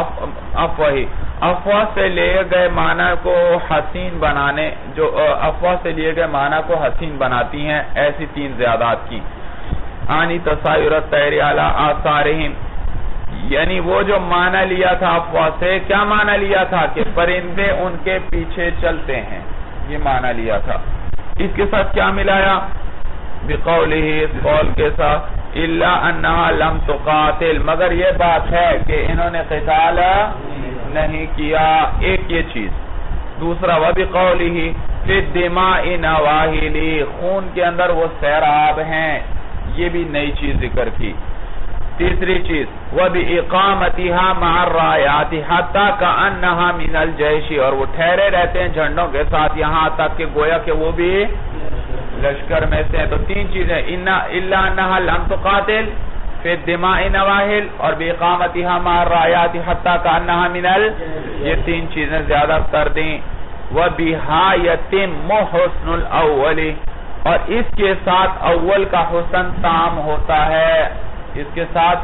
افواہ سے لیے گئے معنی کو حسین بنانے، جو افواہ سے لیے گئے معنی کو حسین بناتی ہیں، ایسی تین زیادات کی۔ آنی تسائر الطیر علی آثارہم، یعنی وہ جو معنی لیا تھا افواہ سے، کیا معنی لیا تھا؟ کہ پرندے ان کے پیچھے چلتے ہیں، یہ معنی لیا تھا۔ اس کے ساتھ کیا ملایا؟ بقولہ، اس قول کے ساتھ، الا انہا لم تقاتل، مگر یہ بات ہے کہ انہوں نے قتال نہیں کیا، ایک یہ چیز۔ دوسرا وبقولہ فی الدماء نواہل، خون کے اندر وہ سیراب ہیں، یہ بھی نئی چیز ذکر کی۔ تیسری چیز وَبِإِقَامَتِهَا مَعَ الرَّایَاتِ حَتَّى كَأَنَّهَا مِنَ الْجَيْشِ، اور وہ ٹھہرے رہتے ہیں جھنڈوں کے ساتھ یہاں تک کہ گویا کہ وہ بھی لشکر میں سے ہیں۔ تو تین چیزیں، إِلَّا أَنَّهَا لَمْ تُقَاتِلْ فِي الدِّمَاءِ نَوَاهِلْ، اور بِإِقَامَتِهَا مَعَ الرَّایَاتِ حَتَّى كَأَنَّهَا مِنَ یہ تین چیزیں زیادہ کر دیں۔ وَبِهَا يَتِمُّ حُسْنُ الْأَوَّلِ، اور اس کے ساتھ اول کا حسن تام ہوتا ہے۔ اس کے ساتھ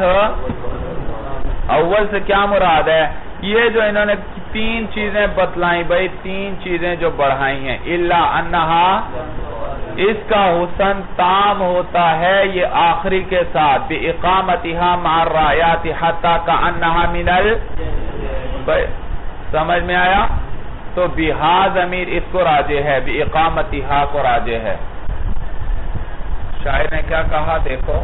اول سے کیا مراد ہے؟ یہ جو انہوں نے تین چیزیں بتلائیں بھائی، تین چیزیں جو بڑھائی ہیں، الا انہا، اس کا حسن تام ہوتا ہے یہ آخری کے ساتھ، بِإِقَامَتِهَا مَعَ الرَّایَاتِ حَتَّى كَأَنَّهَا مِنَ سمجھ میں آیا؟ تو بِہَا ضمیر اس کو راجع ہے، بِإِقَامَتِهَا کو راجع ہے۔ شاعر نے کیا کہا دیکھو،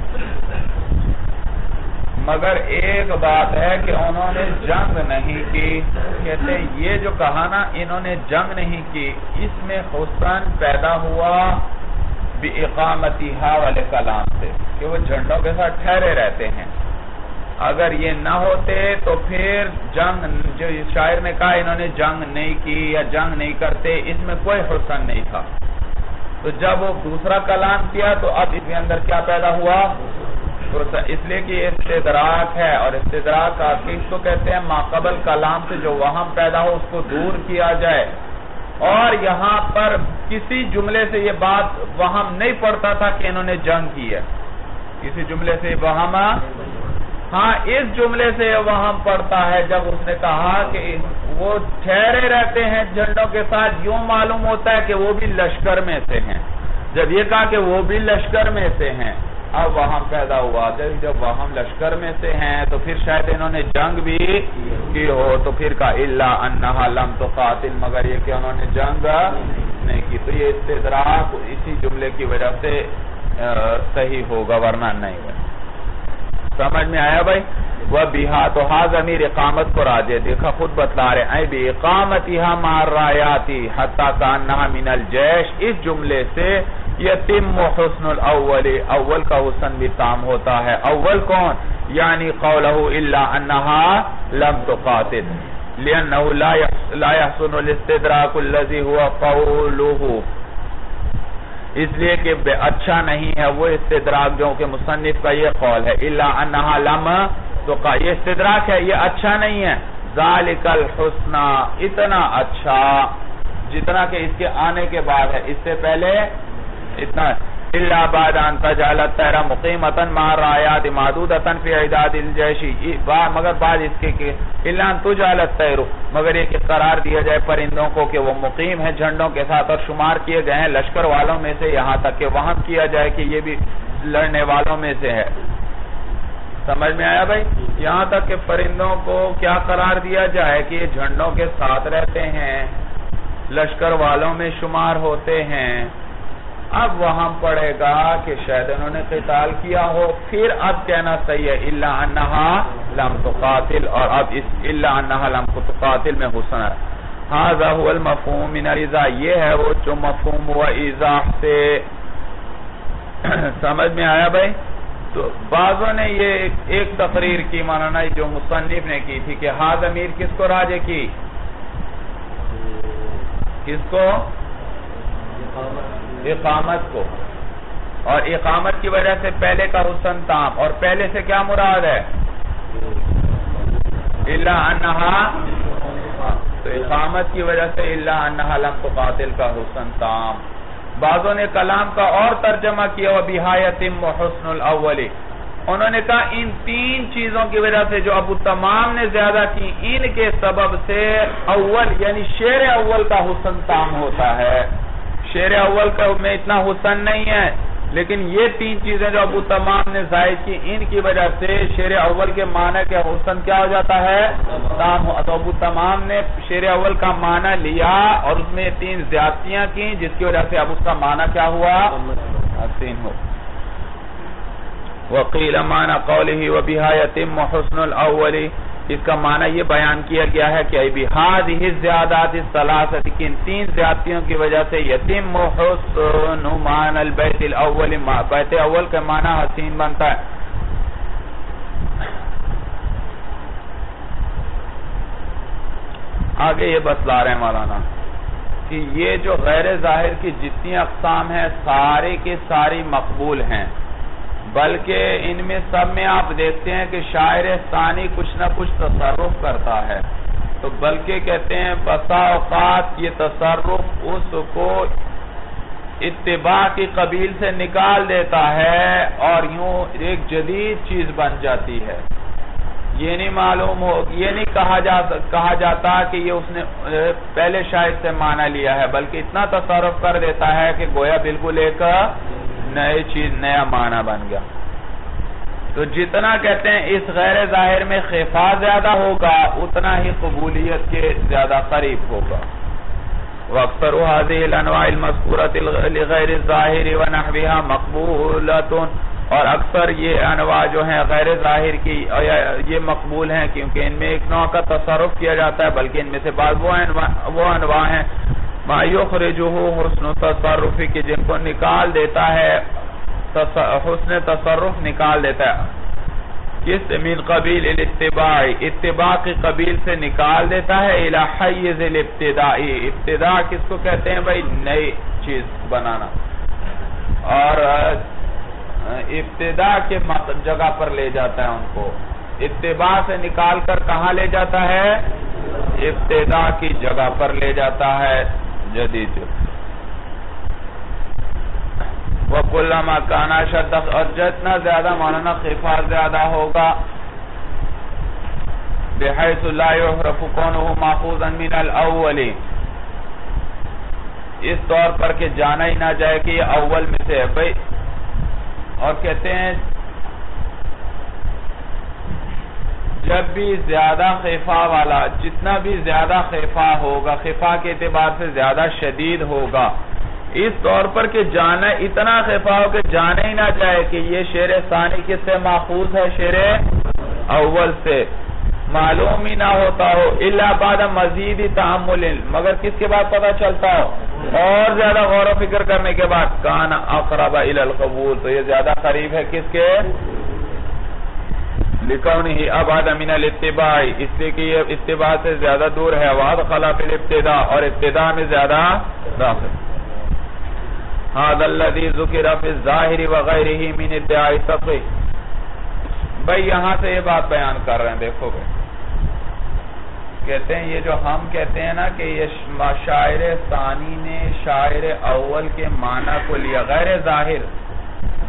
مگر ایک بات ہے کہ انہوں نے جنگ نہیں کی، کہتے ہیں یہ جو کہا نا انہوں نے جنگ نہیں کی، اس میں حسن پیدا ہوا بِإِقَامَتِهَا والے کلام سے، کہ وہ جھنڈوں کے ساتھ ٹھہرے رہتے ہیں۔ اگر یہ نہ ہوتے تو پھر جنگ، جو شاعر نے کہا انہوں نے جنگ نہیں کی یا جنگ نہیں کرتے، اس میں کوئی حسن نہیں تھا۔ تو جب وہ دوسرا کلام کیا تو اب اس کے اندر کیا پیدا ہوا؟ اس لیے کہ یہ استدراک ہے، اور استدراک کا کس کو کہتے ہیں؟ ماقبل کلام سے جو وہم پیدا ہو اس کو دور کیا جائے، اور یہاں پر کسی جملے سے یہ بات وہم نہیں پڑتا تھا کہ انہوں نے جنگ کی ہے، کسی جملے سے وہم، ہاں اس جملے سے وہم پڑتا ہے جب اس نے کہا کہ وہ ٹھہرے رہتے ہیں جھنڈوں کے ساتھ، یوں معلوم ہوتا ہے کہ وہ بھی لشکر میں سے ہیں۔ جب یہ کہا کہ وہ بھی لشکر میں سے ہیں، اب وہم پیدا ہوا، جب وہم لشکر میں سے ہیں تو پھر شاید انہوں نے جنگ بھی کی ہو، تو پھر کہا الا انہا لم تقاتل، مگر یہ کہ انہوں نے جنگ نہیں کی، تو یہ استدراک اسی جملے کی وجہ سے صحیح ہوگا، ورنہ نہیں ہے۔ سمجھ میں آیا بھائی؟ وَبِهَا، تو ہا ضمیر اقامت کو راجع، دیکھا خود بتلا رہے ہیں، بِإِقَامَتِهَا مَعَ الرَّایَاتِ حَتَّى كَأَنَّهَا مِنَ الْجَیش، اس جملے سے یتم حسن الاول، اول کا حسن بھی تام ہوتا ہے۔ اول کون؟ یعنی قولہ الا انہا لم تقاتل، لأنه لا يحسن الاستدراک الذي هو قولہ، اس لیے کہ اچھا نہیں ہے وہ استدراک جو کہ مصنف کا یہ قول ہے، الا انہا لم تقاتل، یہ استدراک ہے، یہ اچھا نہیں ہے، ذالک الحسن، اتنا اچھا جتنا کہ اس کے آنے کے بعد ہے، اس سے پہلے اتنا الا بعد ان تجعل الطير مقيمة مع الرايات معدودة في اعداد الجيش، مگر بعد اس کے کہ الا ان تجعل الطير، مگر یہ کہ قرار دیا جائے پرندوں کو کہ وہ مقیم ہیں جھنڈوں کے ساتھ اور شمار کیے گئے ہیں لشکر والوں میں سے، یہاں تک کہ وہاں کیا جائے کہ یہ بھی لڑنے والوں میں سے ہے۔ سمجھ میں آیا بھائی؟ یہاں تک کہ پرندوں کو کیا قرار دیا جائے کہ یہ جھنڈوں کے ساتھ رہتے ہیں، لشکر والوں میں شمار ہوتے ہیں۔ اب وہاں پڑے گا کہ شاید انہوں نے قتال کیا ہو، پھر اب کہنا صحیح ہے الا انہا لم تقاتل، اور اب اس الا انہا لم تقاتل میں حسن ہے۔ ھذا هو المفہوم من الایذاء، یہ ہے وہ جو مفہوم ہوا ایذاء سے۔ سمجھ میں آیا بھائی؟ تو بعضوں نے یہ ایک تقریر کی، مولانا جو مصنف نے کی تھی کہ ہا ضمیر کس کو راجع کی؟ کس کو؟ اقامت کو، اور اقامت کی وجہ سے پہلے کا حسن تام، اور پہلے سے کیا مراد ہے؟ الا انہا، تو اقامت کی وجہ سے الا انہا لم تقاتل کا حسن تام۔ بعضوں نے کلام کا اور ترجمہ کیا وَبِهَا يَتِمُّ حُسْنُ الْأَوَّلِ، انہوں نے کہا ان تین چیزوں کی وجہ سے جو ابو تمام نے زیادہ کی، ان کے سبب سے اول یعنی شعر اول کا حسن تام ہوتا ہے۔ شعر اول کا میں اتنا حسن نہیں ہے، لیکن یہ تین چیزیں جو ابو تمام نے زائد کی، ان کی وجہ سے شعر اول کے معنی کے حسن کیا ہو جاتا ہے؟ تام۔ تو ابو تمام نے شعر اول کا معنی لیا اور اس میں تین زیادتیاں کی، جس کی وجہ سے اب اس کا معنی کیا ہوا؟ حسین ہو۔ وقیل معنی قوله وبها يتم حسن الاول، اس کا معنی یہ بیان کیا گیا ہے کہ بهذه الزیادات الثلاثه، کہ ان تین زیادتیوں کی وجہ سے یتم حسن معنی البیت الاول، بیت اول کا معنی حسین بنتا ہے۔ آگے یہ بتلا رہے ہیں مولانا کہ یہ جو غیر ظاہر کی جتنی اقسام ہیں سارے کے ساری مقبول ہیں، بلکہ ان میں سب میں آپ دیکھتے ہیں کہ شاعر ثانی کچھ نہ کچھ تصرف کرتا ہے، تو بلکہ کہتے ہیں بسا اوقات یہ تصرف اس کو اتباع کی قبیل سے نکال دیتا ہے اور یوں ایک جدید چیز بن جاتی ہے۔ یہ نہیں معلوم ہو، یہ نہیں کہا جاتا کہ یہ اس نے پہلے شاعر سے معنی لیا ہے، بلکہ اتنا تصرف کر دیتا ہے کہ گویا بالکل ایک نئی چیز، نیا معنی بن گیا۔ تو جتنا کہتے ہیں اس غیر ظاہر میں خفا زیادہ ہوگا، اتنا ہی قبولیت کے زیادہ قریب ہوگا۔ وَأَكْثَرُ هَذِهِ الْأَنْوَاعِ الْمَذْكُورَةِ لِغَيْرِ الظَّاهِرِ وَنَحْوِهَا مَقْبُولَةٌ، اور اکثر یہ انواع جو ہیں غیر ظاہر کی یہ مقبول ہیں کیونکہ ان میں ایک نوع کا تصرف کیا جاتا ہے، بلکہ ان میں سے بعض وہ انواع ہیں ما یخرجہ حسن تصرفی، کہ جن کو نکال دیتا ہے حسن تصرف، نکال دیتا ہے کس من قبیل الاتباع، اتباع کی قبیل سے نکال دیتا ہے الى حیز الابتدائی، ابتداء کس کو کہتے ہیں بھائی؟ نئی چیز بنانا، اور ابتداء کے جگہ پر لے جاتا ہے ان کو، اتباع سے نکال کر کہاں لے جاتا ہے؟ ابتداء کی جگہ پر لے جاتا ہے جدید۔ وَكُلَّمَا كَانَ أَشَدَّ، اور جتنا زیادہ مولانا خفا زیادہ ہوگا، بحيث لا يعرف كونه ماخوذا من الاول، اس طور پر کہ جانا ہی نہ جائے کہ یہ اول میں سے ہے بھائی۔ اور کہتے ہیں جب بھی زیادہ خفا والا، جتنا بھی زیادہ خفا ہوگا، خفا کے اعتبار سے زیادہ شدید ہوگا، اس طور پر کہ جانا اتنا خفا ہو کہ جانا ہی نہ جائے کہ یہ شعر ثانی کس سے ماخوذ ہے؟ شعر اول سے، معلوم ہی نہ ہوتا ہو الا بعد مزید تحمل، مگر کس کے بعد پتہ چلتا ہو؟ اور زیادہ غور و فکر کرنے کے بعد، کان اقرب الى القبول، تو یہ زیادہ قریب ہے کس کے؟ لکونہ ابعد من الاتباع، اس لیے کہ یہ اتباع سے زیادہ دور ہے، وادخل فی الابتداء، اور ابتداء میں زیادہ داخل۔ هذا الذي ذکر فی الظاہر وغیرہ من ادعاء السطح، بھائی یہاں سے یہ بات بیان کر رہے ہیں، دیکھو گے کہتے ہیں یہ جو ہم کہتے ہیں نا کہ یہ شاعر ثانی نے شاعر اول کے معنی کو لیا غیر ظاہر،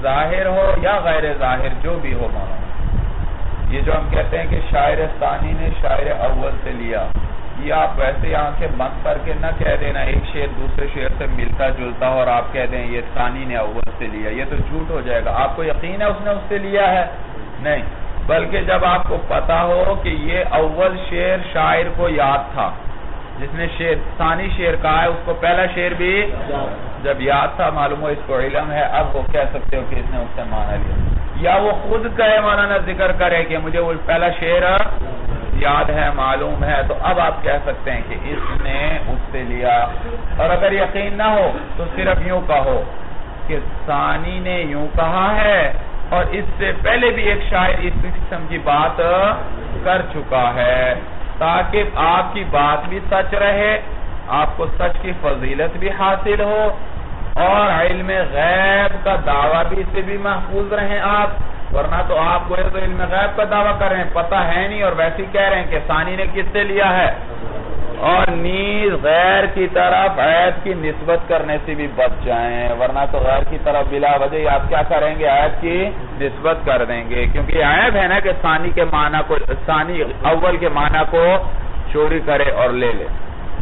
ظاہر ہو یا غیر ظاہر جو بھی ہو مولانا. یہ جو ہم کہتے ہیں کہ شاعر ثانی نے شاعر اول سے لیا، یہ آپ ویسے آنکھیں بند کر کے نہ کہہ دینا ایک شعر دوسرے شعر سے ملتا جلتا ہو اور آپ کہہ دیں یہ ثانی نے اول سے لیا، یہ تو جھوٹ ہو جائے گا. آپ کو یقین ہے اس نے اس سے لیا ہے؟ نہیں، بلکہ جب آپ کو پتا ہو کہ یہ اول شعر شاعر کو یاد تھا، جس نے ثانی شعر کہا ہے اس کو پہلا شعر بھی جب یاد تھا، معلوم ہو اس کو علم ہے، اب وہ کہہ سکتے ہو کہ اس نے اس سے معنی لیا. یا وہ خود کہے مولانا ذکر کرے کہ مجھے وہ پہلا شعر یاد ہے معلوم ہے، تو اب آپ کہہ سکتے ہیں کہ اس نے اس سے لیا. اور اگر یقین نہ ہو تو صرف یوں کہو کہ ثانی نے یوں کہا ہے اور اس سے پہلے بھی ایک شاعر اس قسم کی بات کر چکا ہے، تاکہ آپ کی بات بھی سچ رہے، آپ کو سچ کی فضیلت بھی حاصل ہو اور علم غیب کا دعویٰ بھی سے بھی محفوظ رہیں آپ. ورنہ تو آپ کو علم غیب کا دعویٰ کر رہے ہیں، پتہ ہے نہیں، اور ویسے ہی کہہ رہے ہیں کہ ثانی نے کس سے لیا ہے. اور نیز غیر کی طرف عیب کی نسبت کرنے سے بھی بچ جائیں، ورنہ تو غیر کی طرف بلا وجہ آپ کیا کریں گے، عیب کی نسبت کر دیں گے. کیونکہ یہ عیب ہے نا کہ ثانی کے معنی کو، ثانی اول کے معنی کو چوری کرے اور لے لے.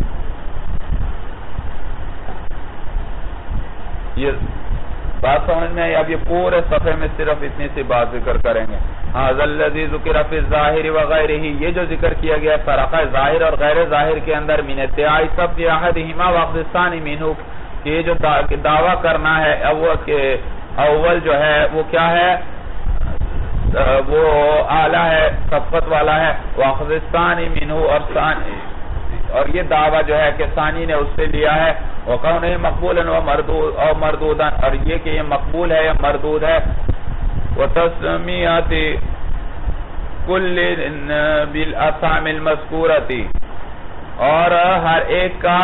یہ بات سمجھ میں آئی؟ اب یہ پورے صفحے میں صرف اتنی سی بات ذکر کریں گے. ھذا الذی ذکر فی الظاہر وغیرہ، یہ جو ذکر کیا گیا فرق ظاہر اور غیر ظاہر کے اندر، من ادعاء سبب احدہما واخذ الثانی منہ، کہ یہ جو دعویٰ کرنا ہے اول جو ہے وہ کیا ہے، وہ اعلیٰ ہے، سبقت والا ہے، واخذ الثانی منہ، اور یہ دعویٰ جو ہے کہ ثانی نے اس سے لیا ہے، وَقَوْنِهِ مَقْبُولًا وَمَرْدُودًا، اور یہ کہ یہ مقبول ہے یا مردود ہے، وَتَسْمِيَةِ كُلٍّ بِالْأَسْمَاءِ الْمَذْكُورَةِ، اور ہر ایک کا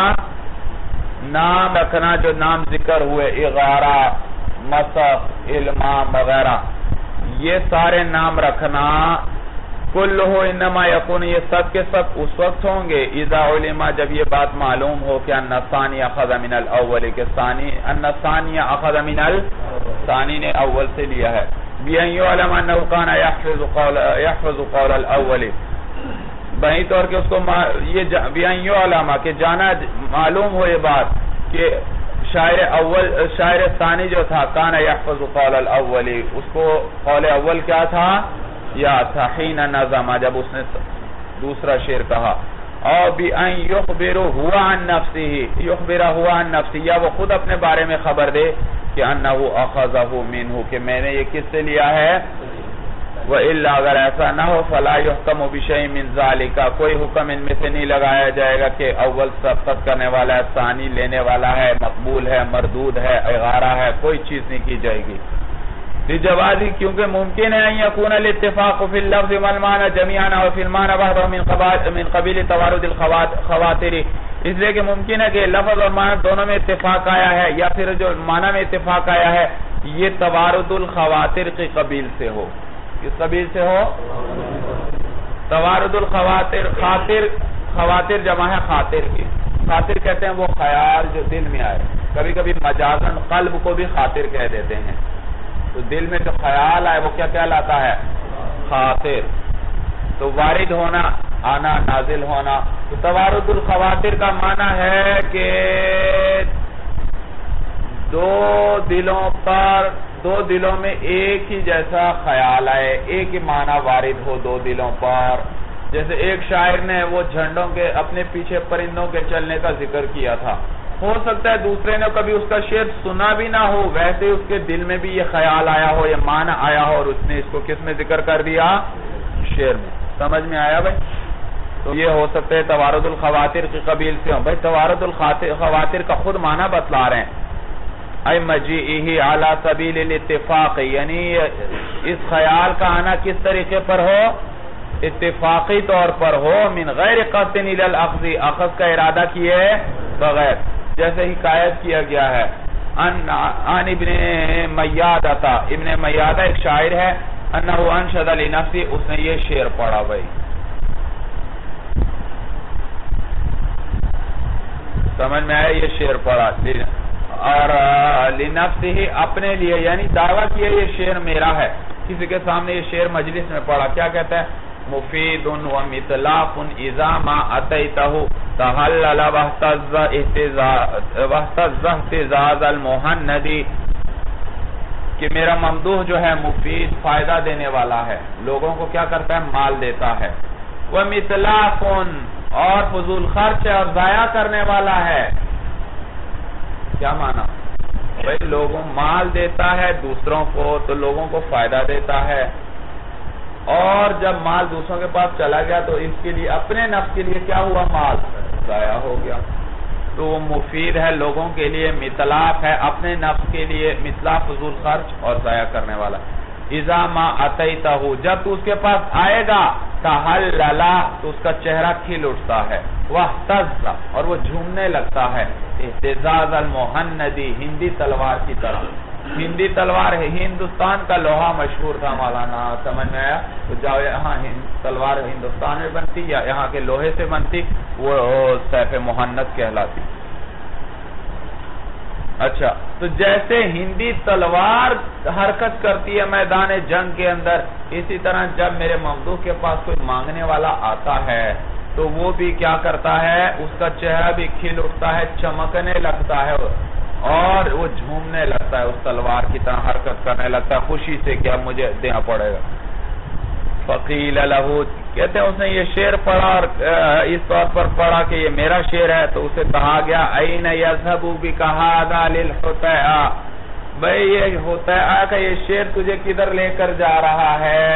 نام رکھنا جو نام ذکر ہوئے، اغارہ، مسخ، المام وغیرہ، یہ سارے نام رکھنا، کلہ انما یکون، یہ سب کے سب اس وقت ہوں گے اذا علما، جب یہ بات معلوم ہو کہ ان الثانی اخذ من الاول، کہ ان الثانی اخذ من الثانی نے اول سے لیا ہے. بأن يعلم انه كان يحفظ قول الاول، بہی طور کہ اس کو یہ بأن يعلم کہ جانا معلوم ہو یہ بات کہ شاعر ثانی جو تھا کان يحفظ قول الاول، اس کو قول اول کیا تھا، یا تھا، حین نظم، جب اس نے دوسرا شعر کہا. اور بأن یخبر ہوا عن نفسه، یخبر ہوا عن نفسه، یا وہ خود اپنے بارے میں خبر دے کہ انه اخذه منه، کہ میں نے یہ کس سے لیا ہے. وإلا، اگر ایسا نہ ہو، فلا يحکم بشیء من ذلك، کوئی حکم ان میں سے نہیں لگایا جائے گا کہ اول سبقت کرنے والا ہے، ثانی لینے والا ہے، مقبول ہے، مردود ہے، اغارہ ہے، کوئی چیز نہیں کی جائے گی. لجوازی، کیونکہ ممکن ہے ان یکون الاتفاق فی اللفظ والمعنى جميعا او فی المعنى وحده من قبیل توارد الخواطر، اس لیے کہ ممکن ہے کہ لفظ اور معنی دونوں میں اتفاق آیا ہے، یا پھر جو معنی میں اتفاق آیا ہے یہ توارد الخواطر کی قبیل سے ہو. کس قبیل سے ہو؟ توارد الخواطر. خواطر جمع ہے خاطر کی. خاطر کہتے ہیں وہ خیال جو دل میں آئے، کبھی کبھی مجازن قلب کو بھی خاطر کہہ دیتے ہیں، تو دل میں جو خیال آئے وہ کیا کہلاتا ہے، خاطر. تو وارد ہونا، آنا، نازل ہونا. تو توارد الخواطر کا معنی ہے کہ دو دلوں میں ایک ہی جیسا خیال آئے، ایک ہی معنی وارد ہو دو دلوں پر. جیسے ایک شاعر نے وہ جھنڈوں کے اپنے پیچھے پرندوں کے چلنے کا ذکر کیا تھا، ہو سکتا ہے دوسرے نے کبھی اس کا شعر سنا بھی نہ ہو، ویسے اس کے دل میں بھی یہ خیال آیا ہو، یہ معنی آیا ہو، اور اس نے اس کو کس میں ذکر کر دیا، شعر میں. سمجھ میں آیا بھائی؟ تو یہ ہو سکتا ہے توارد الخواطر کی قبیل سے ہو. بھائی توارد الخواطر کا خود معنی بتلا رہے ہیں، اے مجیئہ علی سبیل الاتفاق، یعنی اس خیال کا آنا کس طریقے پر ہو، اتفاقی طور پر ہو، من غیر قصد الی الاخذ، اخذ کا ارادہ کیے بغیر. جیسے حکایت کیا گیا ہے ان ابن میادہ، ابن میادہ ایک شاعر ہے، انہو انشد لنفسی، اس نے یہ شعر پڑھا. بھائی سمجھ میں آیا، یہ شعر پڑھا، اور لنفسہ اپنے لیے، یعنی دعویٰ کیا یہ شعر میرا ہے، کسی کے سامنے یہ شعر مجلس میں پڑھا، کیا کہتا ہے؟ مفید و مطلاق اذا ما اتیتہ تحلل واہتز اہتزاز المہندی، کہ میرا ممدوح جو ہے مفید فائدہ دینے والا ہے، لوگوں کو کیا کرتا ہے؟ مال دیتا ہے، ومطلاق اور فضول خرچ اور ضائع کرنے والا ہے۔ کیا معنی؟ بھئی لوگوں مال دیتا ہے دوسروں کو تو لوگوں کو فائدہ دیتا ہے، اور جب مال دوسروں کے پاس چلا گیا تو اس کے لیے اپنے نفس کے لیے کیا ہوا؟ مال ضائع ہو گیا۔ تو وہ مفید ہے لوگوں کے لیے، مطلاق ہے اپنے نفس کے لیے، مطلق فضول خرچ اور ضائع کرنے والا۔ اذا ما اتیتہ، جب تو اس کے پاس آئے گا، تحلل، تو اس کا چہرہ کھل اٹھتا ہے، واہتز، اور وہ جھومنے لگتا ہے، اہتزاز المہندی، ہندی تلوار کی طرح۔ ہندی تلوار ہے، ہندوستان کا لوہا مشہور تھا مولانا، سمجھ میں آیا؟ تو جاؤ یہاں تلوار ہندوستان میں بنتی یا یہاں کے لوہے سے بنتی، وہ سیف مہند کہلاتی۔ اچھا، تو جیسے ہندی تلوار حرکت کرتی ہے میدان جنگ کے اندر، اسی طرح جب میرے ممدوح کے پاس کوئی مانگنے والا آتا ہے تو وہ بھی کیا کرتا ہے؟ اس کا چہرہ بھی کھل اٹھتا ہے، چمکنے لگتا ہے، اور وہ جھومنے لگتا ہے، اس تلوار کی طرح حرکت کرنے لگتا ہے خوشی سے کہ اب مجھے دینا پڑے گا۔ فقیل لہو، کہتے ہیں اس نے یہ شعر پڑھا اور اس طور پر پڑھا کہ یہ میرا شعر ہے، تو اسے کہا گیا این یذهب بک ھذا للحطیٰ، بھئی یہ حطیٰ کا یہ شعر تجھے کدھر لے کر جا رہا ہے؟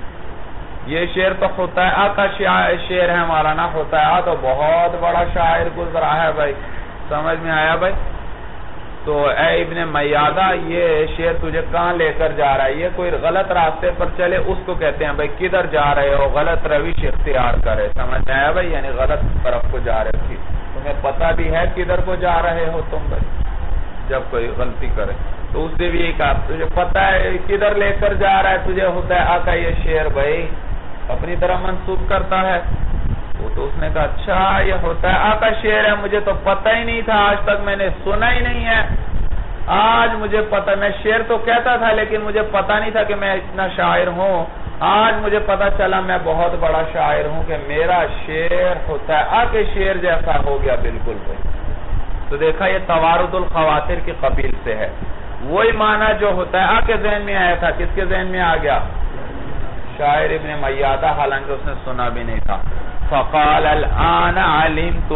یہ شعر تو حطیٰ کا شعر ہے مولانا، حطیٰ تو بہت بڑا شاعر گزرا ہے بھائی، سمجھ میں آیا بھائی؟ تو اے ابن میادہ یہ شعر تجھے کہاں لے کر جا رہا ہے؟ یہ کوئی غلط راستے پر چلے اس کو کہتے ہیں بھائی کدھر جا رہے ہو، غلط روش اختیار کرے، سمجھ میں آیا بھائی؟ یعنی غلط طرف کو جا رہے تھی، تمہیں پتہ بھی ہے کدھر کو جا رہے ہو تم بھائی، جب کوئی غلطی کرے تو اس سے بھی یہ کہا تجھے پتہ ہے کدھر لے کر جا رہا ہے تجھے حطیٰ کا یہ شعر، بھائی اپنی طرح منسوب کرتا ہے۔ تو اس نے کہا اچھا یہ حطیٰ کا شعر ہے، مجھے تو پتہ ہی نہیں تھا، آج تک میں نے سنا ہی نہیں ہے، آج مجھے پتہ، میں شعر تو کہتا تھا لیکن مجھے پتہ نہیں تھا کہ میں اتنا شاعر ہوں، آج مجھے پتہ چلا میں بہت بڑا شاعر ہوں کہ میرا شعر حطیٰ کے شعر جیسا ہو گیا بالکل بھائی۔ تو دیکھا یہ توارد الخواطر کی قبیل سے ہے، وہی معنی جو حطیٰ کے ذہن میں آیا تھا کس کے ذہن میں آ گیا؟ شاعر ابن میادہ، حالانکہ اس نے سنا بھی نہیں تھا۔ فقال الان علمت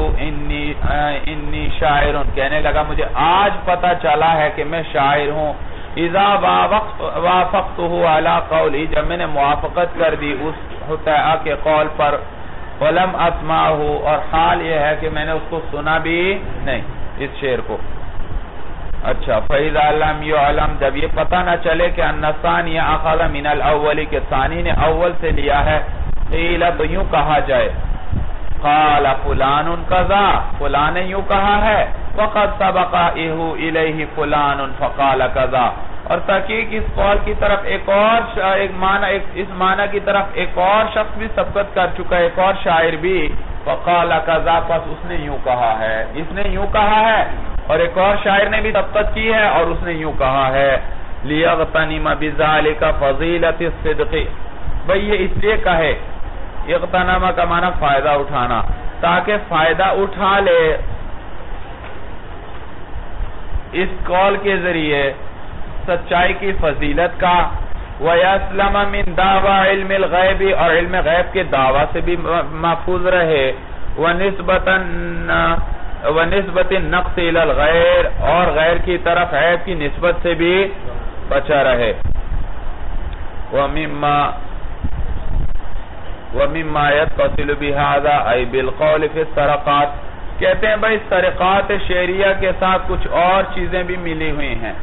انی شاعر، کہنے لگا مجھے آج پتہ چلا ہے کہ میں شاعر ہوں۔ اذا وافقته على قولی، جب میں نے موافقت کر دی اس حطیٰ کے قول پر، ولم اسمعه، اور حال یہ ہے کہ میں نے اس کو سنا بھی نہیں اس شعر کو۔ اچھا، فَإِذَا لَمْ يُعْلَمْ، جب یہ پتہ نہ چلے کہ أَنَّ الثَّانِيَ أَخَذَ مِنَ الْأَوَّلِ، کہ ثانی نے اول سے لیا ہے، قیل تو یوں کہا جائے، قال فلان کذا، فلان نے یوں کہا ہے، وقد سبق الیہ فلان فقال کذا، اور تحقیق اس قول کی طرف اس معنی کی طرف ایک اور شخص بھی سبقت کر چکا ہے، ایک اور شاعر بھی، فقال کذا، پس اس نے یوں کہا ہے، اس نے یوں کہا ہے، اور ایک اور شاعر نے بھی سبقت کی ہے اور اس نے یوں کہا ہے، لیغتنم بذالک فضیلۃ الصدق، بھئی یہ اس لیے کہے، اغتنامہ کا معنی فائدہ اٹھانا، تاکہ فائدہ اٹھا لے اس قول کے ذریعے سچائی کی فضیلت کا، وَيَسْلَمَ مِنْ دَعْوَى عِلْمِ الْغَيْبِ، اور علم غیب کے دعویٰ سے بھی محفوظ رہے، وَنِسْبَةِ النَّقْصِ إِلَى الْغَيْرِ، اور غیر کی طرف عیب کی نسبت سے بھی بچا رہے، وَمِمَّا يَتَّصِلُ بِهَذَا أَيْ بِالْقَوْلِ فِي السَّرَقَاتِ، کہتے ہیں بھائی سرقات شعریہ کے ساتھ کچھ اور چیزیں بھی ملی ہوئی ہیں،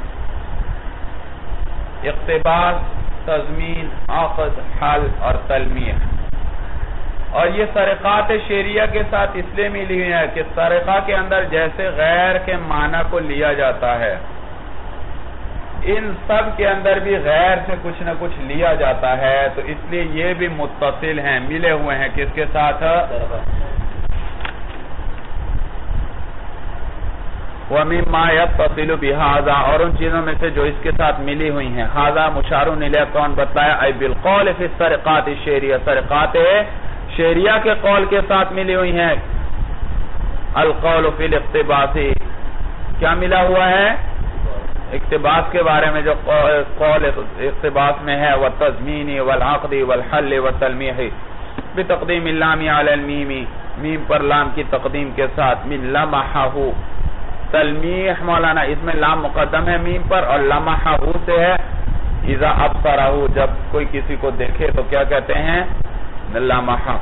اقتباس، تضمین، عقد، حل اور تلمیح، اور یہ سرقات شعریہ کے ساتھ اس لیے ملی ہوئی ہے کہ سرقہ کے اندر جیسے غیر کے معنی کو لیا جاتا ہے، ان سب کے اندر بھی غیر سے کچھ نہ کچھ لیا جاتا ہے، تو اس لیے یہ بھی متصل ہیں، ملے ہوئے ہیں کس کے ساتھ؟ وَمِمَّا يَتَّصِلُ بِهَذَا، اور ان چیزوں میں سے جو اس کے ساتھ ملی ہوئی ہیں. هذا مشار الیہ، کون بتایا؟ ای بالقول فی السرقات الشعریہ، سرقات شعریہ کے قول کے ساتھ ملی ہوئی ہیں. القول فی الاقتباس، کیا ملا ہوا ہے؟ اقتباس کے بارے میں جو قول اقتباس میں ہے. والتضمین والعقد والحل والتلمیح بتقدیم اللام علی المیم، میم پر لام کی تقدیم کے ساتھ. من لمحہ، تلمیح مولانا اس میں لام مقدم ہے میم پر، اور لمحہ سے ہے اذا ابصرہ، جب کوئی کسی کو دیکھے تو کیا کہتے ہیں؟ لمحہ.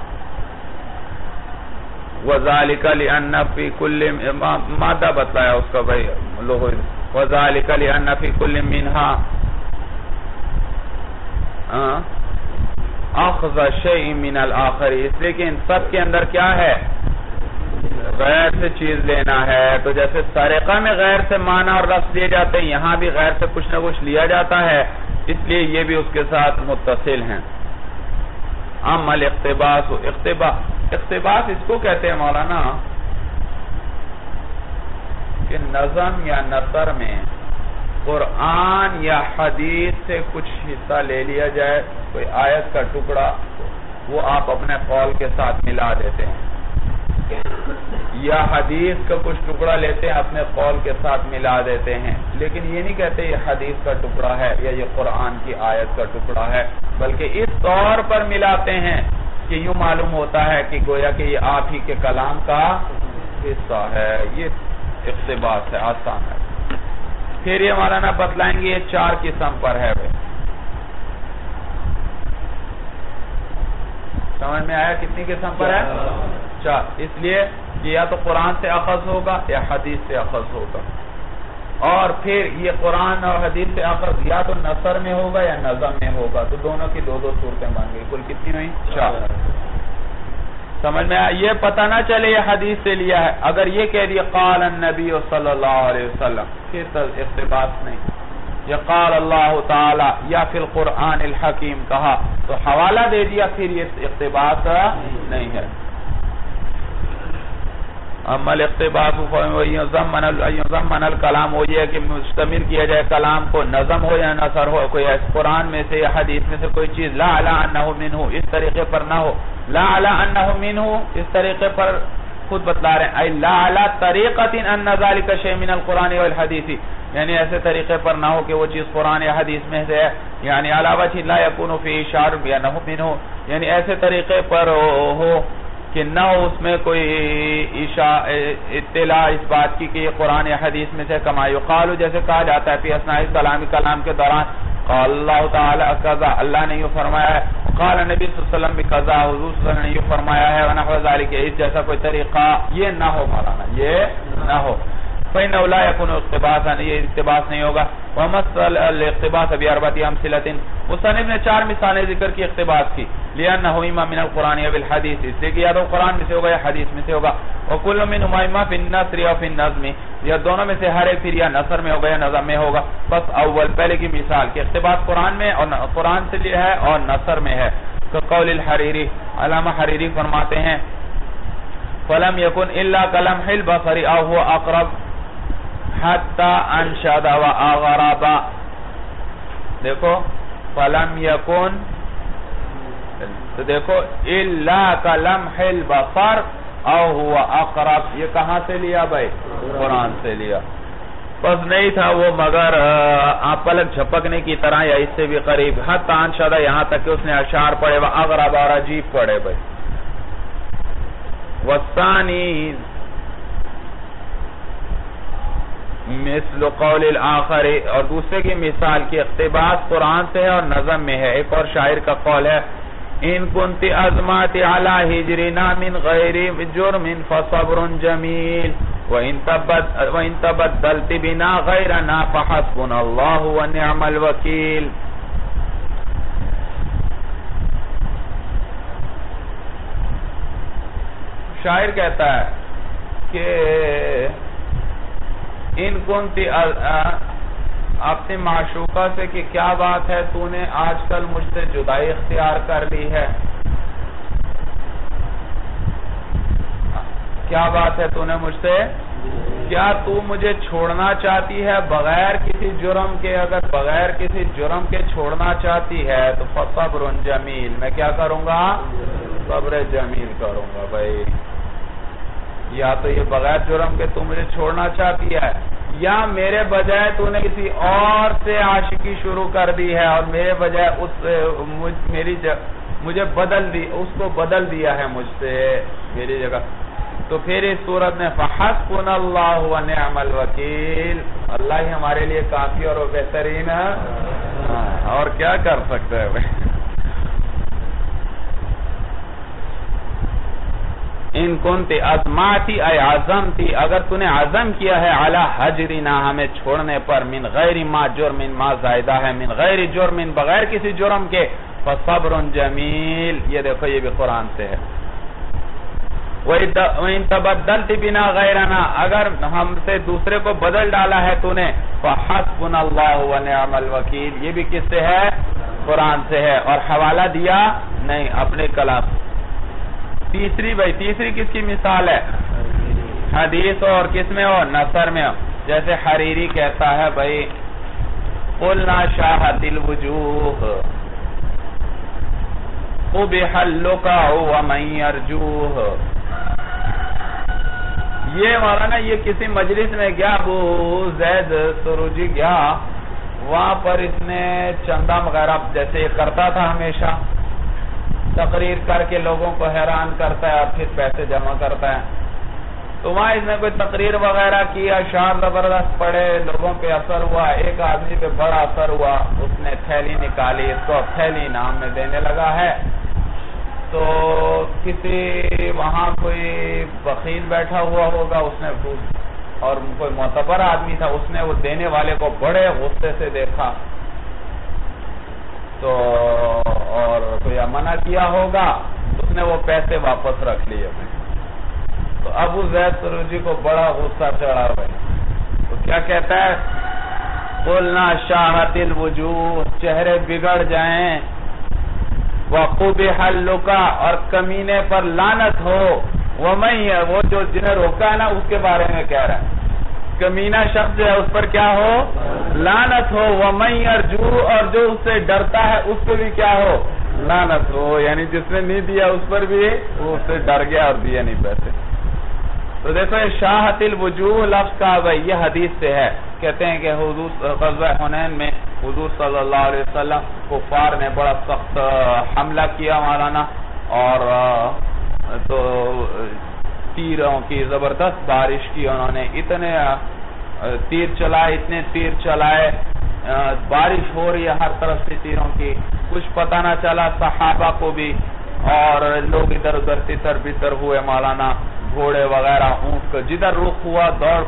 وذالک لأن فی کل، مادہ بتایا اس کا بھائی لوگو. وذالک لأن فی کل منہا اخذ شیء من الآخر، اس لیے کہ ان سب کے اندر کیا ہے؟ غیر سے چیز لینا ہے. تو جیسے سرقہ میں غیر سے معنی اور لفظ لیے جاتے ہیں، یہاں بھی غیر سے کچھ نہ کچھ لیا جاتا ہے، اس لیے یہ بھی اس کے ساتھ متصل ہیں. اما الاقتباس، اقتباس اس کو کہتے ہیں مولانا کہ نظم یا نثر میں قرآن یا حدیث سے کچھ حصہ لے لیا جائے، کوئی آیت کا ٹکڑا، وہ آپ اپنے قول کے ساتھ ملا دیتے ہیں، یا حدیث کا کچھ ٹکڑا لیتے ہیں اپنے قول کے ساتھ ملا دیتے ہیں. لیکن یہ نہیں کہتے یہ حدیث کا ٹکڑا ہے یا یہ قرآن کی آیت کا ٹکڑا ہے، بلکہ اس طور پر ملاتے ہیں کہ یوں معلوم ہوتا ہے کہ گویا کہ یہ آپ ہی کے کلام کا حصہ ہے. یہ اقتباس ہے، آسان ہے. پھر یہ مولانا بتلائیں گے یہ 4 قسم پر ہے. بھائی سمجھ میں آیا کتنی قسم پر ہے؟ 4. اس لیے کہ یا تو قرآن سے اخذ ہوگا یا حدیث سے اخذ ہوگا، اور پھر یہ قرآن اور حدیث سے اخذ یا تو نثر میں ہوگا یا نظم میں ہوگا. تو دونوں کی 2 صورتیں بن گئی. کل کتنی ہوئی؟ 4. سمجھ میں آیا؟ یہ پتہ نہ چلے یہ حدیث سے لیا ہے. اگر یہ کہہ دیا قال النبی صلی اللہ علیہ وسلم، پھر تو اقتباس نہیں. یہ قال اللہ تعالی یا فی القرآن الحکیم کہا تو حوالہ دے دیا، پھر یہ اقتباس نہیں ہے. اما الاقتباس یضمن الکلام، وہ یہ ہے کہ مشتمل کیا جائے کلام کو، نظم ہو یا نثر ہو، کوئی قرآن میں سے یا حدیث میں سے کوئی چیز لا علی انہ منہ، اس طریقے پر نہ ہو. لا علی انہ منہ اس طریقے پر خود بتلا رہے ہیں، ای لا علی طریقۃ ان ذلک شیء من القرآن والحدیث، یعنی ایسے طریقے پر نہ ہو کہ وہ چیز قرآن یا حدیث میں سے ہے. یعنی علاوہ لا یکون فی اشار بانہ منہ، یعنی ایسے طریقے پر ہو کہ نہ اس میں کوئی اطلاع اس بات کی کہ یہ قرآن یا حدیث میں سے. کما یقال، جیسے کہا جاتا ہے فی اثناء کلام کے دوران، قال اللہ تعالی قضا، اللہ نے یہ فرمایا ہے، قال نبی صلی اللہ علیہ وسلم بقضا، حضور صلی اللہ علیہ وسلم نے یہ فرمایا ہے، ونحو ذلک، اس جیسا کوئی طریقہ یہ نہ ہو مولانا، یہ نہ ہو. فإنه لا يكون اقتباسا، یہ اقتباس نہیں ہوگا. ومثل الاقتباس بأربعة أمثلة، مصنف نے 4 مثالیں ذکر کی اقتباس کی. لأنه إما من القرآن أو الحديث، اس لیے کہ یا تو قرآن میں سے ہوگا یا حدیث میں سے ہوگا. وكل منهما إما في النثر أو في النظم، یا دونوں میں سے ہر ایک پھر یا نثر میں ہوگا یا نظم میں ہوگا. بس اول پہلے کی مثال کہ اقتباس قرآن میں اور قرآن سے لیا ہے اور نثر میں ہے. تو قول الحریری، علامہ حریری فرماتے ہیں فلم يكن إلا كلمح البصر أو هو أقرب حتی انشد و اغربا. دیکھو فلم یکن، تو دیکھو الا کلمح البصر او هو اقرب، یہ کہاں سے لیا بھائی؟ قرآن سے لیا. بس نہیں تھا وہ مگر پلک جھپکنے کی طرح یا اس سے بھی قریب. حتی انشد، یہاں تک کہ اس نے اشعار پڑھے، و اغرب، اور عجیب پڑھے بھائی. والثانی مثل قول الآخر، اور دوسرے کی مثال کی اقتباس قرآن سے ہے اور نظم میں ہے. ایک اور شاعر کا قول ہے ان كنت ازمات على هجرنا من غير جرم فصبر جميل وان تبدلت بنا غيرنا فحسبنا الله ونعم الوكيل. شاعر کہتا ہے کہ ان کنتی اپنی معشوقہ سے کہ کیا بات ہے تو نے آج کل مجھ سے جدائی اختیار کر لی ہے، کیا بات ہے تو نے مجھ سے کیا تو مجھے چھوڑنا چاہتی ہے بغیر کسی جرم کے؟ اگر بغیر کسی جرم کے چھوڑنا چاہتی ہے تو فصبر جمیل، میں کیا کروں گا؟ صبر جمیل کروں گا بھائی. یا تو یہ بغیر جرم کے تو مجھے چھوڑنا چاہتی ہے، یا میرے بجائے تو نے کسی اور سے عاشقی شروع کر دی ہے اور میرے بجائے مجھے اس کو بدل دیا ہے مجھ سے میری جگہ. تو پھر اس صورت میں فحسبنا اللہ ونعم الوکیل، اللہ ہی ہمارے لیے کافی اور بہترین ہے. اور کیا کر سکتے ہیں بھائی. ان کنتی ازماتی اے عزم تھی، اگر تو نے عزم کیا ہے علی حجرنا ہمیں چھوڑنے پر، من غیر ما جرم ما زائدہ ہے، من غیر جرم بغیر کسی جرم کے، فصبر جمیل. یہ دیکھو یہ بھی قرآن سے ہے. وَإِن تَبَدَّلْتِ بِنَا غَيْرَنَا، اگر ہم سے دوسرے کو بدل ڈالا ہے تو نے، فَحَسْبُنَا اللَّهُ وَنِعْمَ الْوَكِيلِ، یہ بھی کس سے ہے؟ قرآن سے ہے. اور حوالہ دیا نہیں اپنے کلام. تیسری کس کی مثال ہے؟ حدیث اور کس میں ہو؟ نثر میں ہو. جیسے حریری کہتا ہے بھائی قُلْنَا شَاهَتِ الْوُجُوهِ قُبِحَ اللُّقَعُ وَمَنْ يَرْجُوهِ. یہ مولانا یہ کسی مجلس میں گیا، ابو زید سروجی گیا، وہاں پر اس نے چندہ وغیرہ جیسے کرتا تھا ہمیشہ، تقریر کر کے لوگوں کو حیران کرتا ہے اور پھر پیسے جمع کرتا ہے. تو وہاں اس نے کوئی تقریر وغیرہ کی، اشعار زبردست پڑھے، لوگوں پہ اثر ہوا. ایک آدمی پہ بڑا اثر ہوا، اس نے تھیلی نکالی، اس کو تھیلی نام میں دینے لگا ہے. تو کسی وہاں کوئی بخیل بیٹھا ہوا ہوگا، اس نے اور کوئی معتبر آدمی تھا، اس نے وہ دینے والے کو بڑے غصے سے دیکھا تو اور کوئی منع کیا ہوگا، اس نے وہ پیسے واپس رکھ لیے. تو ابو زید سروجی کو بڑا غصہ چڑھا بھائی. تو کیا کہتا ہے؟ قُلْنَا شَاهَتِ الْوُجُوهِ، چہرے بگڑ جائیں، وَقُبِحَ اللُّقَعُ، اور کمینے پر لعنت ہو، وَمَن، وہ جو جنہیں روکا ہے نا اس کے بارے میں کہہ رہا ہے، کمینہ شخص جو ہے اس پر کیا ہو؟ لعنت ہو. وَمَن يَرْجُوهِ، اور جو اس سے ڈرتا ہے اس کو بھی کیا ہو؟ لعنت ہو. یعنی جس نے نہیں دیا اس پر بھی وہ اس سے ڈر گیا اور دیا نہیں پیسے. تو دیکھو یہ شاہت الوجوہ لفظ کا بھائی یہ حدیث سے ہے. کہتے ہیں کہ غزوہ حنین میں حضور صلی اللہ علیہ وسلم کفار نے بڑا سخت حملہ کیا مولانا، اور تو تیروں کی زبردست بارش کی، انہوں نے اتنے تیر چلائے، بارش ہو رہی ہے ہر طرف سے تیروں کی، کچھ پتہ نہ چلا صحابہ کو بھی، اور لوگ ادھر ادھر تتر بتر ہوئے مولانا، گھوڑے وغیرہ اونٹ کو جدھر رخ ہوا دوڑ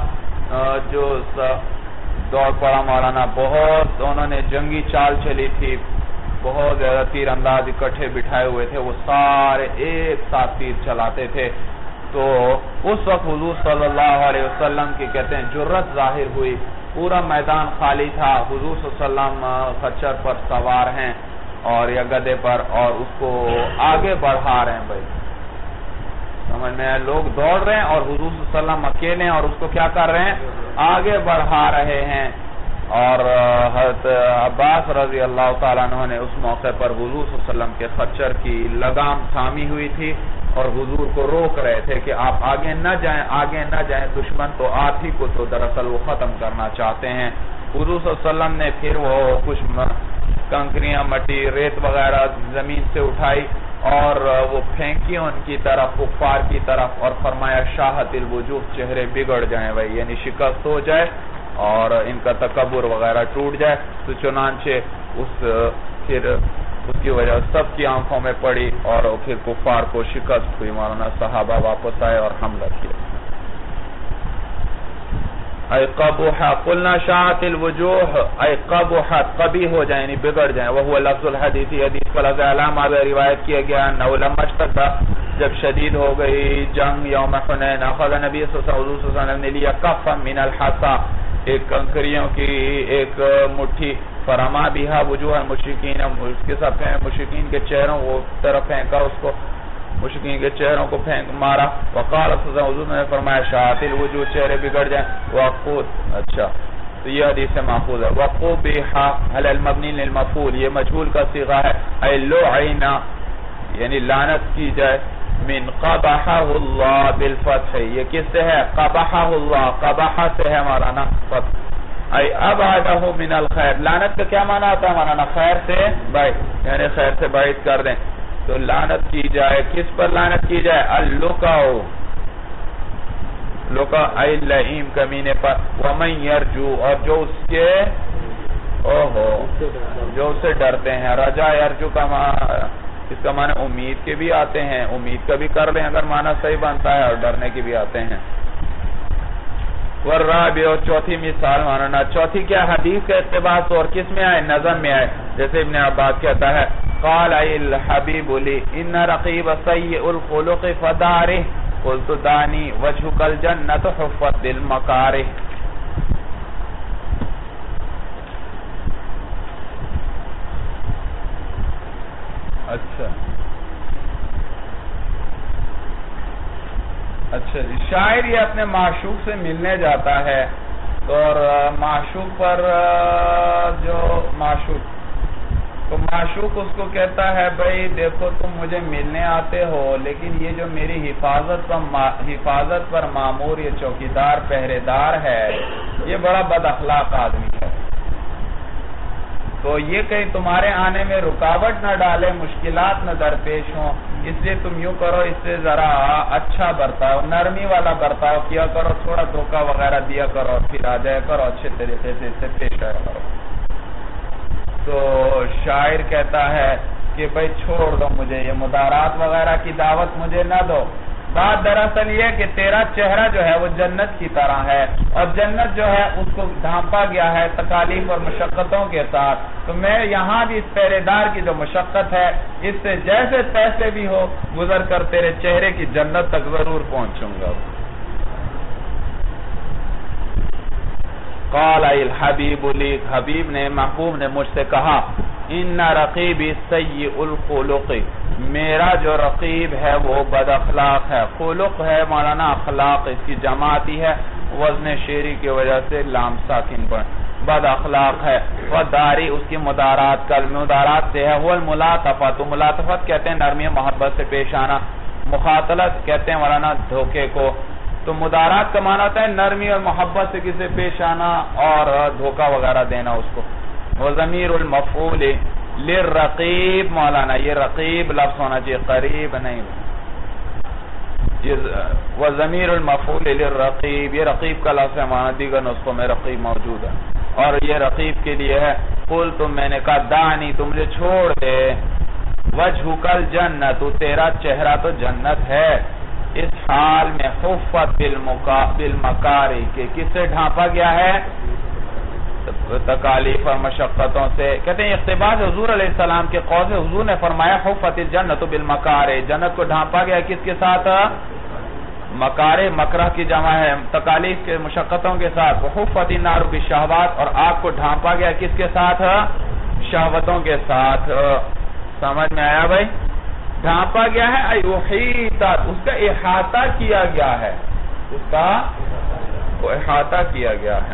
پڑا مولانا. بہت انہوں نے جنگی چال چلی تھی، بہت زیادہ تیر انداز اکٹھے بٹھائے ہوئے تھے، وہ سارے ایک ساتھ تیر چلاتے تھے. تو اس وقت حضور صلی اللہ علیہ وسلم کی کہتے ہیں جرت ظاہر ہوئی، پورا میدان خالی تھا، حضور صلی اللہ علیہ وسلم خچر پر سوار ہیں اور یا گدے پر، اور اس کو آگے بڑھا رہے ہیں بھائی. سمجھ میں لوگ دوڑ رہے ہیں اور حضور صلی اللہ علیہ وسلم اکیلے ہیں اور اس کو کیا کر رہے ہیں؟ آگے بڑھا رہے ہیں. اور حضرت عباس رضی اللہ تعالیٰ عنہ نے اس موقع پر حضور صلی اللہ علیہ وسلم کے خچر کی لگام تھامی ہوئی تھی اور حضور کو روک رہے تھے کہ آپ آگے نہ جائیں، دشمن تو آپ ہی کو تو دراصل وہ ختم کرنا چاہتے ہیں. حضور صلی اللہ علیہ وسلم نے پھر وہ کچھ کنکریاں، مٹی، ریت وغیرہ زمین سے اٹھائی اور وہ پھینکی ان کی طرف، کفار کی طرف، اور فرمایا شاہت الوجوہ، چہرے بگڑ جائیں بھائی، یعنی شکست ہو جائے اور ان کا تکبر وغیرہ ٹوٹ جائے. تو چنانچہ پھر اس کی وجہ سب کی آنکھوں میں پڑی اور پھر کفار کو شکست ہوئی مولانا. صحابہ واپس آئے اور حملہ کیا. اے قبح، قلنا شاہت الوجوہ، اے قبحت، قبیح ہو جائیں یعنی بگڑ جائیں. وہو لفظ الحدیث، حدیث کا لفظ علامہ روایت کیا گیا. انہو لما اشتد، جب شدید ہو گئی جنگ یوم حنین، اخذ نبی صلی اللہ علیہ وسلم نے لیا کفا من الحصا، ایک کنکریوں کی ایک مٹھی، فرما بها وجوہ المشرکین، اس کے ساتھ مشرکین کے چہروں وہ طرف پھینکا اس کو. مشرکین کے چہروں کو پھینک مارا. وقال حضور نے فرمایا شاعت الوجوہ چہرے بگڑ جائیں. وقود اچھا تو یہ حدیث سے ماخوذ ہے. وقبح علی المبنی للمفعول یہ مجهول کا صیغہ ہے. ای لعنا یعنی لعنت کی جائے. من قبحہ اللہ بالفتح یہ کس سے ہے؟ قبحہ اللہ قبحہ سے ہے مولانا فتح. ای ابعدہ من الخیر لعنت کا کیا معنی آتا ہے مولانا؟ خیر سے بعید یعنی خیر سے بعید کر دیں. تو لعنت کی جائے کس پر لعنت کی جائے؟ اللقاء لقاء ای لئیم کمینے پر. ومن یرجو اور جو اس کے جو اس سے ڈرتے ہیں. رجا یرجو کا اس کا معنی امید کے بھی آتے ہیں امید کا بھی کر لیں اگر معنی صحیح بنتا ہے اور ڈرنے کے بھی آتے ہیں. والرابع اور چوتھی مثال ماننا چوتھی کیا حدیث کا اقتباس اور کس میں آئے؟ نظم میں آئے. جیسے ابن عباس کہتا ہے قال الحبیب لی ان رقیب سیء الخلق فدارہ قلت دانی وجهک الجنت حفت بالمکارہ. اچھا جی شاعر یہ اپنے معشوق سے ملنے جاتا ہے اور معشوق پر جو معشوق اس کو کہتا ہے بھائی دیکھو تم مجھے ملنے آتے ہو لیکن یہ جو میری حفاظت پر مامور یہ چوکیدار پہرے دار ہے یہ بڑا بد اخلاق آدمی ہے تو یہ کہیں تمہارے آنے میں رکاوٹ نہ ڈالے مشکلات نہ درپیش ہوں اس لیے تم یوں کرو اس سے ذرا اچھا برتاؤ نرمی والا برتاؤ کیا کرو تھوڑا دھوکہ وغیرہ دیا کرو پھر آ جایا کرو اچھے طریقے سے اس سے پیش آیا کرو. تو شاعر کہتا ہے کہ بھائی چھوڑ دو مجھے یہ مدارات وغیرہ کی دعوت مجھے نہ دو. بات دراصل یہ کہ تیرا چہرہ جو ہے وہ جنت کی طرح ہے اور جنت جو ہے اس کو ڈھانپا گیا ہے تکالیف اور مشقتوں کے ساتھ تو میں یہاں بھی اس پہرے دار کی جو مشقت ہے اس سے جیسے تیسے بھی ہو گزر کر تیرے چہرے کی جنت تک ضرور پہنچوں گا. قال الحبیب لی حبیب نے محبوب نے مجھ سے کہا ان رقیبی سیء الخلق میرا جو رقیب ہے وہ بد اخلاق ہے. خلق ہے مولانا اخلاق اس کی جماعتی ہے وزن شعری کی وجہ سے لام ساکن پر بد اخلاق ہے. وداری اس کی مدارات کل مدارات سے ہے وہ الملاطفت ملاطفت کہتے ہیں نرمی محبت سے پیش آنا. مخاطلت کہتے ہیں مولانا دھوکے کو. تو مدارات کا معنی ہوتا ہے نرمی اور محبت سے کسی پیش آنا اور دھوکہ وغیرہ دینا اس کو. وضمیر المفعول للرقیب مولانا یہ رقیب لفظ ہونا چاہیے قریب نہیں. وضمیر المفعول للرقیب یہ رقیب کا لفظ ہے معنی دیگر نسخوں میں رقیب موجود ہے اور یہ رقیب کے لیے ہے. قل تم میں نے کہا دانی تم مجھے چھوڑ دے وجهک الجنت تیرا چہرہ تو جنت ہے. اس حال میں حفت بالمکاری کہ کس سے ڈھانپا گیا ہے تکالیف اور مشقتوں سے. کہتے ہیں اقتباس حضور علیہ السلام کے قول سے حضور نے فرمایا حفت الجنت بالمکارہ جنت کو ڈھانپا گیا کس کے ساتھ؟ مکارہ مکرہ کی جمع ہے تکالیف کے مشقتوں کے ساتھ. حفت النار بالشہوات اور آگ کو ڈھانپا گیا کس کے ساتھ؟ شہوتوں کے ساتھ. سمجھ میں آیا بھائی؟ ڈھانپا گیا ہے اس کا احاطہ کیا گیا ہے اس کا احاطہ کیا گیا ہے.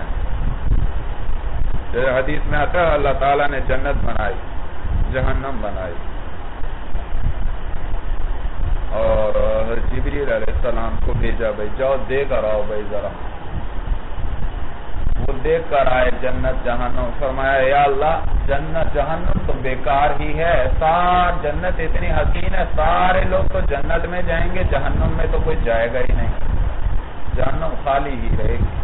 حدیث میں آتا ہے اللہ تعالیٰ نے جنت بنائی جہنم بنائی اور جبریل علیہ السلام کو بھیجا بھائی جاؤ دیکھ کر آؤ بھائی ذرا. وہ دیکھ کر آئے جنت جہنم. فرمایا یا اللہ جنت جہنم تو بیکار ہی ہے جنت اتنی حسین ہے سارے لوگ تو جنت میں جائیں گے جہنم میں تو کوئی جائے گا ہی نہیں جہنم خالی ہی رہے گی.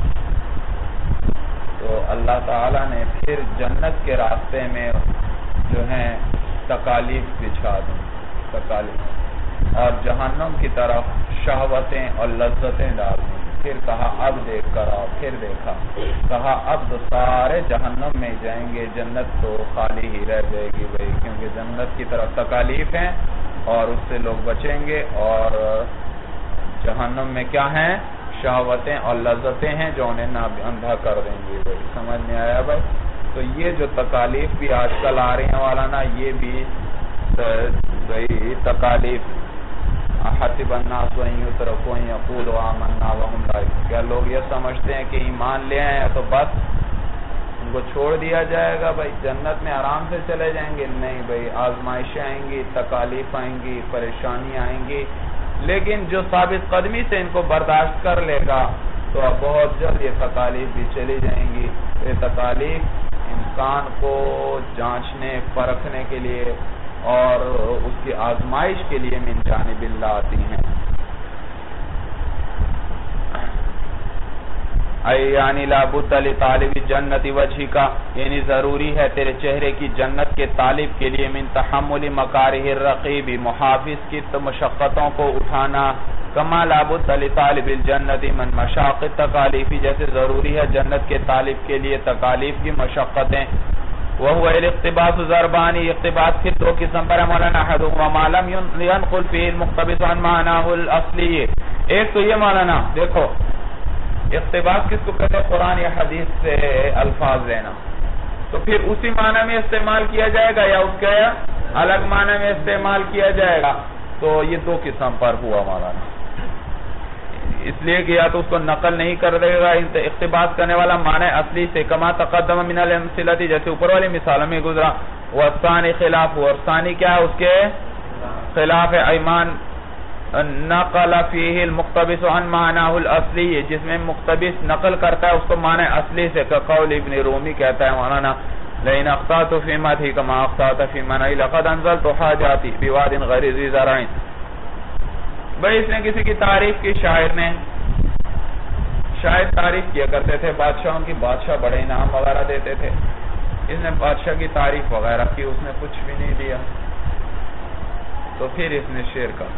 تو اللہ تعالیٰ نے پھر جنت کے راستے میں جو ہیں تکالیف بچھا دی تکالیف اور جہنم کی طرف شہوتیں اور لذتیں ڈال دی. پھر کہا اب دیکھ کر آؤ. پھر دیکھا کہا اب تو سارے جہنم میں جائیں گے جنت تو خالی ہی رہ جائے گی بھائی کیونکہ جنت کی طرف تکالیف ہیں اور اس سے لوگ بچیں گے اور جہنم میں کیا ہیں شہوتیں اور لذتیں ہیں جو انہیں اندھا کر دیں گے بھائی. سمجھ میں آیا بھائی؟ تو یہ جو تکالیف بھی آج کل آ رہی ہیں والا نا یہ بھی بھائی تکالیف احسب الناس ان یترکوا ان یقولوا آمنا وهم لا یفتنون، کیا لوگ یہ سمجھتے ہیں کہ ایمان لے آئے تو بس ان کو چھوڑ دیا جائے گا بھائی جنت میں آرام سے چلے جائیں گے؟ نہیں بھائی، آزمائشیں آئیں گی، تکالیف آئیں گی، پریشانی آئیں گی، لیکن جو ثابت قدمی سے ان کو برداشت کر لے گا تو اب بہت جلد یہ تکالیف بھی چلی جائیں گی۔ یہ تکالیف انسان کو جانچنے پرکھنے کے لیے اور اس کی آزمائش کے لیے من جانب اللہ آتی ہیں۔ یعنی لابد لطالب الجنت وجہ کا، یعنی ضروری ہے تیرے چہرے کی جنت کے طالب کے لیے من تحمل مکارہ الرقیب، محافظ کی مشقتوں کو اٹھانا، کما لابد لطالب الجنت من مشاق التکالیف، جیسے ضروری ہے جنت کے طالب کے لیے تکالیف کی مشقتیں۔ وهو الاقتباس ضربانی، اقتباس پھر دو قسم پر ہے مولانا، احدهما ما لم ينقل فيه المقتبس عن معناه الاصلی۔ ایک تو یہ مولانا دیکھو اقتباس کس کو کہتے ہیں؟ قرآن یا حدیث سے الفاظ لینا، تو پھر اسی معنی میں استعمال کیا جائے گا یا اس کے الگ معنی میں استعمال کیا جائے گا؟ تو یہ دو قسم پر ہوا مولانا، اس لیے کہ یا تو اس کو نقل نہیں کر دے گا اقتباس کرنے والا معنی اصلی سے، کما تقدم من الامثلۃ، جیسے اوپر والی مثالوں میں گزرا، والثانی خلاف، اور ثانی کیا ہے؟ اس کے خلاف ہے، ایمان نقل فیہ المقتبس عن معناه الاصلی، جس میں مقتبس نقل کرتا ہے اس کو معنی اصلی سے، قول ابن رومی کہتا ہے مولانا لئن اخطأت فی مدحی کما اخطأت فی منعی لقد انزلت حاجاتی بواد غیر ذی زرع۔ بھئی اس نے کسی کی تعریف کی، شاعر نے، شاعر تعریف کیا کرتے تھے بادشاہوں کی، بادشاہ بڑے انعام وغیرہ دیتے تھے، اس نے بادشاہ کی تعریف وغیرہ کی، اس نے کچھ بھی نہیں دیا، تو پھر اس نے شعر کا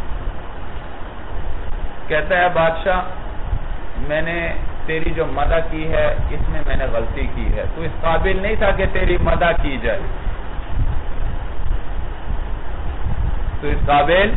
کہتا ہے بادشاہ میں نے تیری جو مدح کی ہے اس میں میں نے غلطی کی ہے، تو اس قابل نہیں تھا کہ تیری مدح کی جائے، تو اس قابل،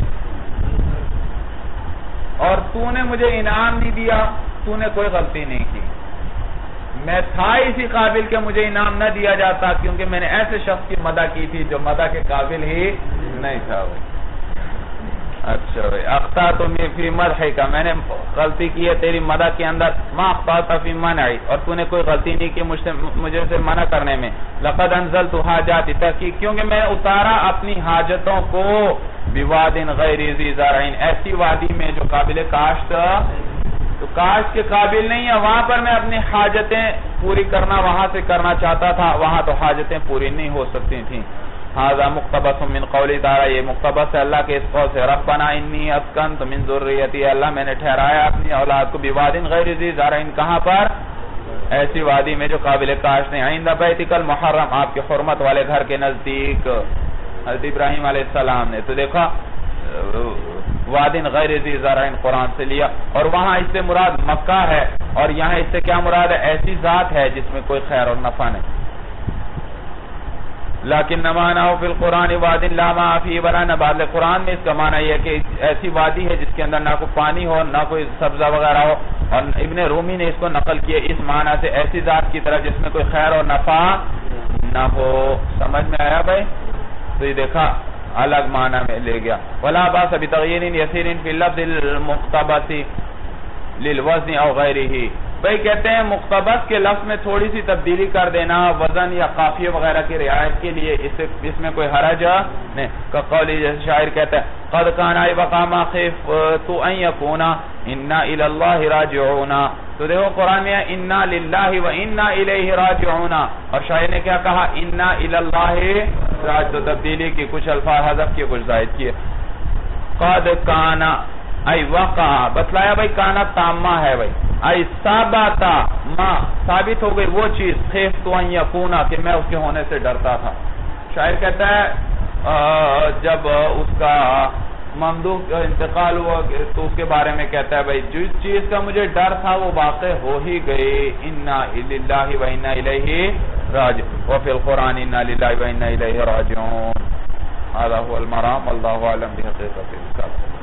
اور تو نے مجھے انعام نہیں دیا، تو نے کوئی غلطی نہیں کی، میں تھا اسی قابل کہ مجھے انعام نہ دیا جاتا، کیونکہ میں نے ایسے شخص کی مدح کی تھی جو مدح کے قابل ہی نہیں تھا۔ اچھا بھائی، اخطأت فی مدحی کا، میں نے غلطی کی ہے تیری مدح کے اندر، ما اخطأت فی منعی، اور تو نے کوئی غلطی نہیں کی مجھے سے منع کرنے میں، لقد انزلت حاجاتی، تحقیق کیونکہ میں نے اتارا اپنی حاجتوں کو، بواد غیر ذی زرع، ایسی وادی میں جو قابل کاشت، تو کاشت کے قابل نہیں ہے، وہاں پر میں اپنی حاجتیں پوری کرنا وہاں سے کرنا چاہتا تھا، وہاں تو حاجتیں پوری نہیں ہو سکتی تھیں۔ هذا مقتبس من قول تعالی، یہ مقتبس ہے اللہ کے اس قول سے، ربنا انی اسکنت من ذریتی، اللہ میں نے ٹھہرایا اپنی اولاد کو، بواد غیر ذی زرع، کہاں پر؟ ایسی وادی میں جو قابل کاشت نہیں، عند بیتک المحرم، آپ کے حرمت والے گھر کے نزدیک، حضرت ابراہیم علیہ السلام نے، تو دیکھا واد غیر ذی زرع قرآن سے لیا، اور وہاں اس سے مراد مکہ ہے، اور یہاں اس سے کیا مراد ہے؟ ایسی ذات ہے جس میں کوئی خیر اور نفع نہیں۔ لیکن نمانہ فی القرآن واد لا ماء فیہ ولا نبات، قرآن میں اس کا معنی یہ ہے کہ ایسی وادی ہے جس کے اندر نہ کوئی پانی ہو نہ کوئی سبزہ وغیرہ ہو، اور ابن رومی نے اس کو نقل کیا اس معنی سے، ایسی ذات کی طرف جس میں کوئی خیر اور نفع نہ ہو۔ سمجھ میں آیا بھائی؟ تو یہ دیکھا الگ معنی میں لے گیا۔ ولا باس بتغییر یسیر فی اللفظ المقتبس للوزن او غیرہ، بھئی کہتے ہیں مقتبس کے لفظ میں تھوڑی سی تبدیلی کر دینا وزن یا قافیہ وغیرہ کی رعایت کے لیے، اس میں کوئی حرج نہیں، کہ قولی جیسے شاعر کہتا ہے قد کان وقام خفت ان یکون انا الی اللہ راجعون، تو دیکھو قرآن میں انا للہ و انا الیہ راجعون، اور شاعر نے کیا کہا؟ انا الی اللہ راجعون، تو تبدیلی کی، کچھ الفاظ حذف کیے کچھ زائد کیے۔ قد کان ای وقع، بتلایا بھئی کانا تامہ ہے بھئی، ای ثابتا ما، ثابت ہو گئی وہ چیز، خفت ان یکون، کہ میں اس کے ہونے سے ڈرتا تھا۔ شاعر کہتا ہے جب اس کا ممدوح انتقال ہوا تو اس کے بارے میں کہتا ہے بھئی جس چیز کا مجھے ڈر تھا وہ واقع ہو ہی گئی، انا للہ و انا الیہ راجعون، وفی القرآن انا للہ و انا الیہ راجعون۔ هذا هو المرام، والله اعلم بحقیقت الکلام۔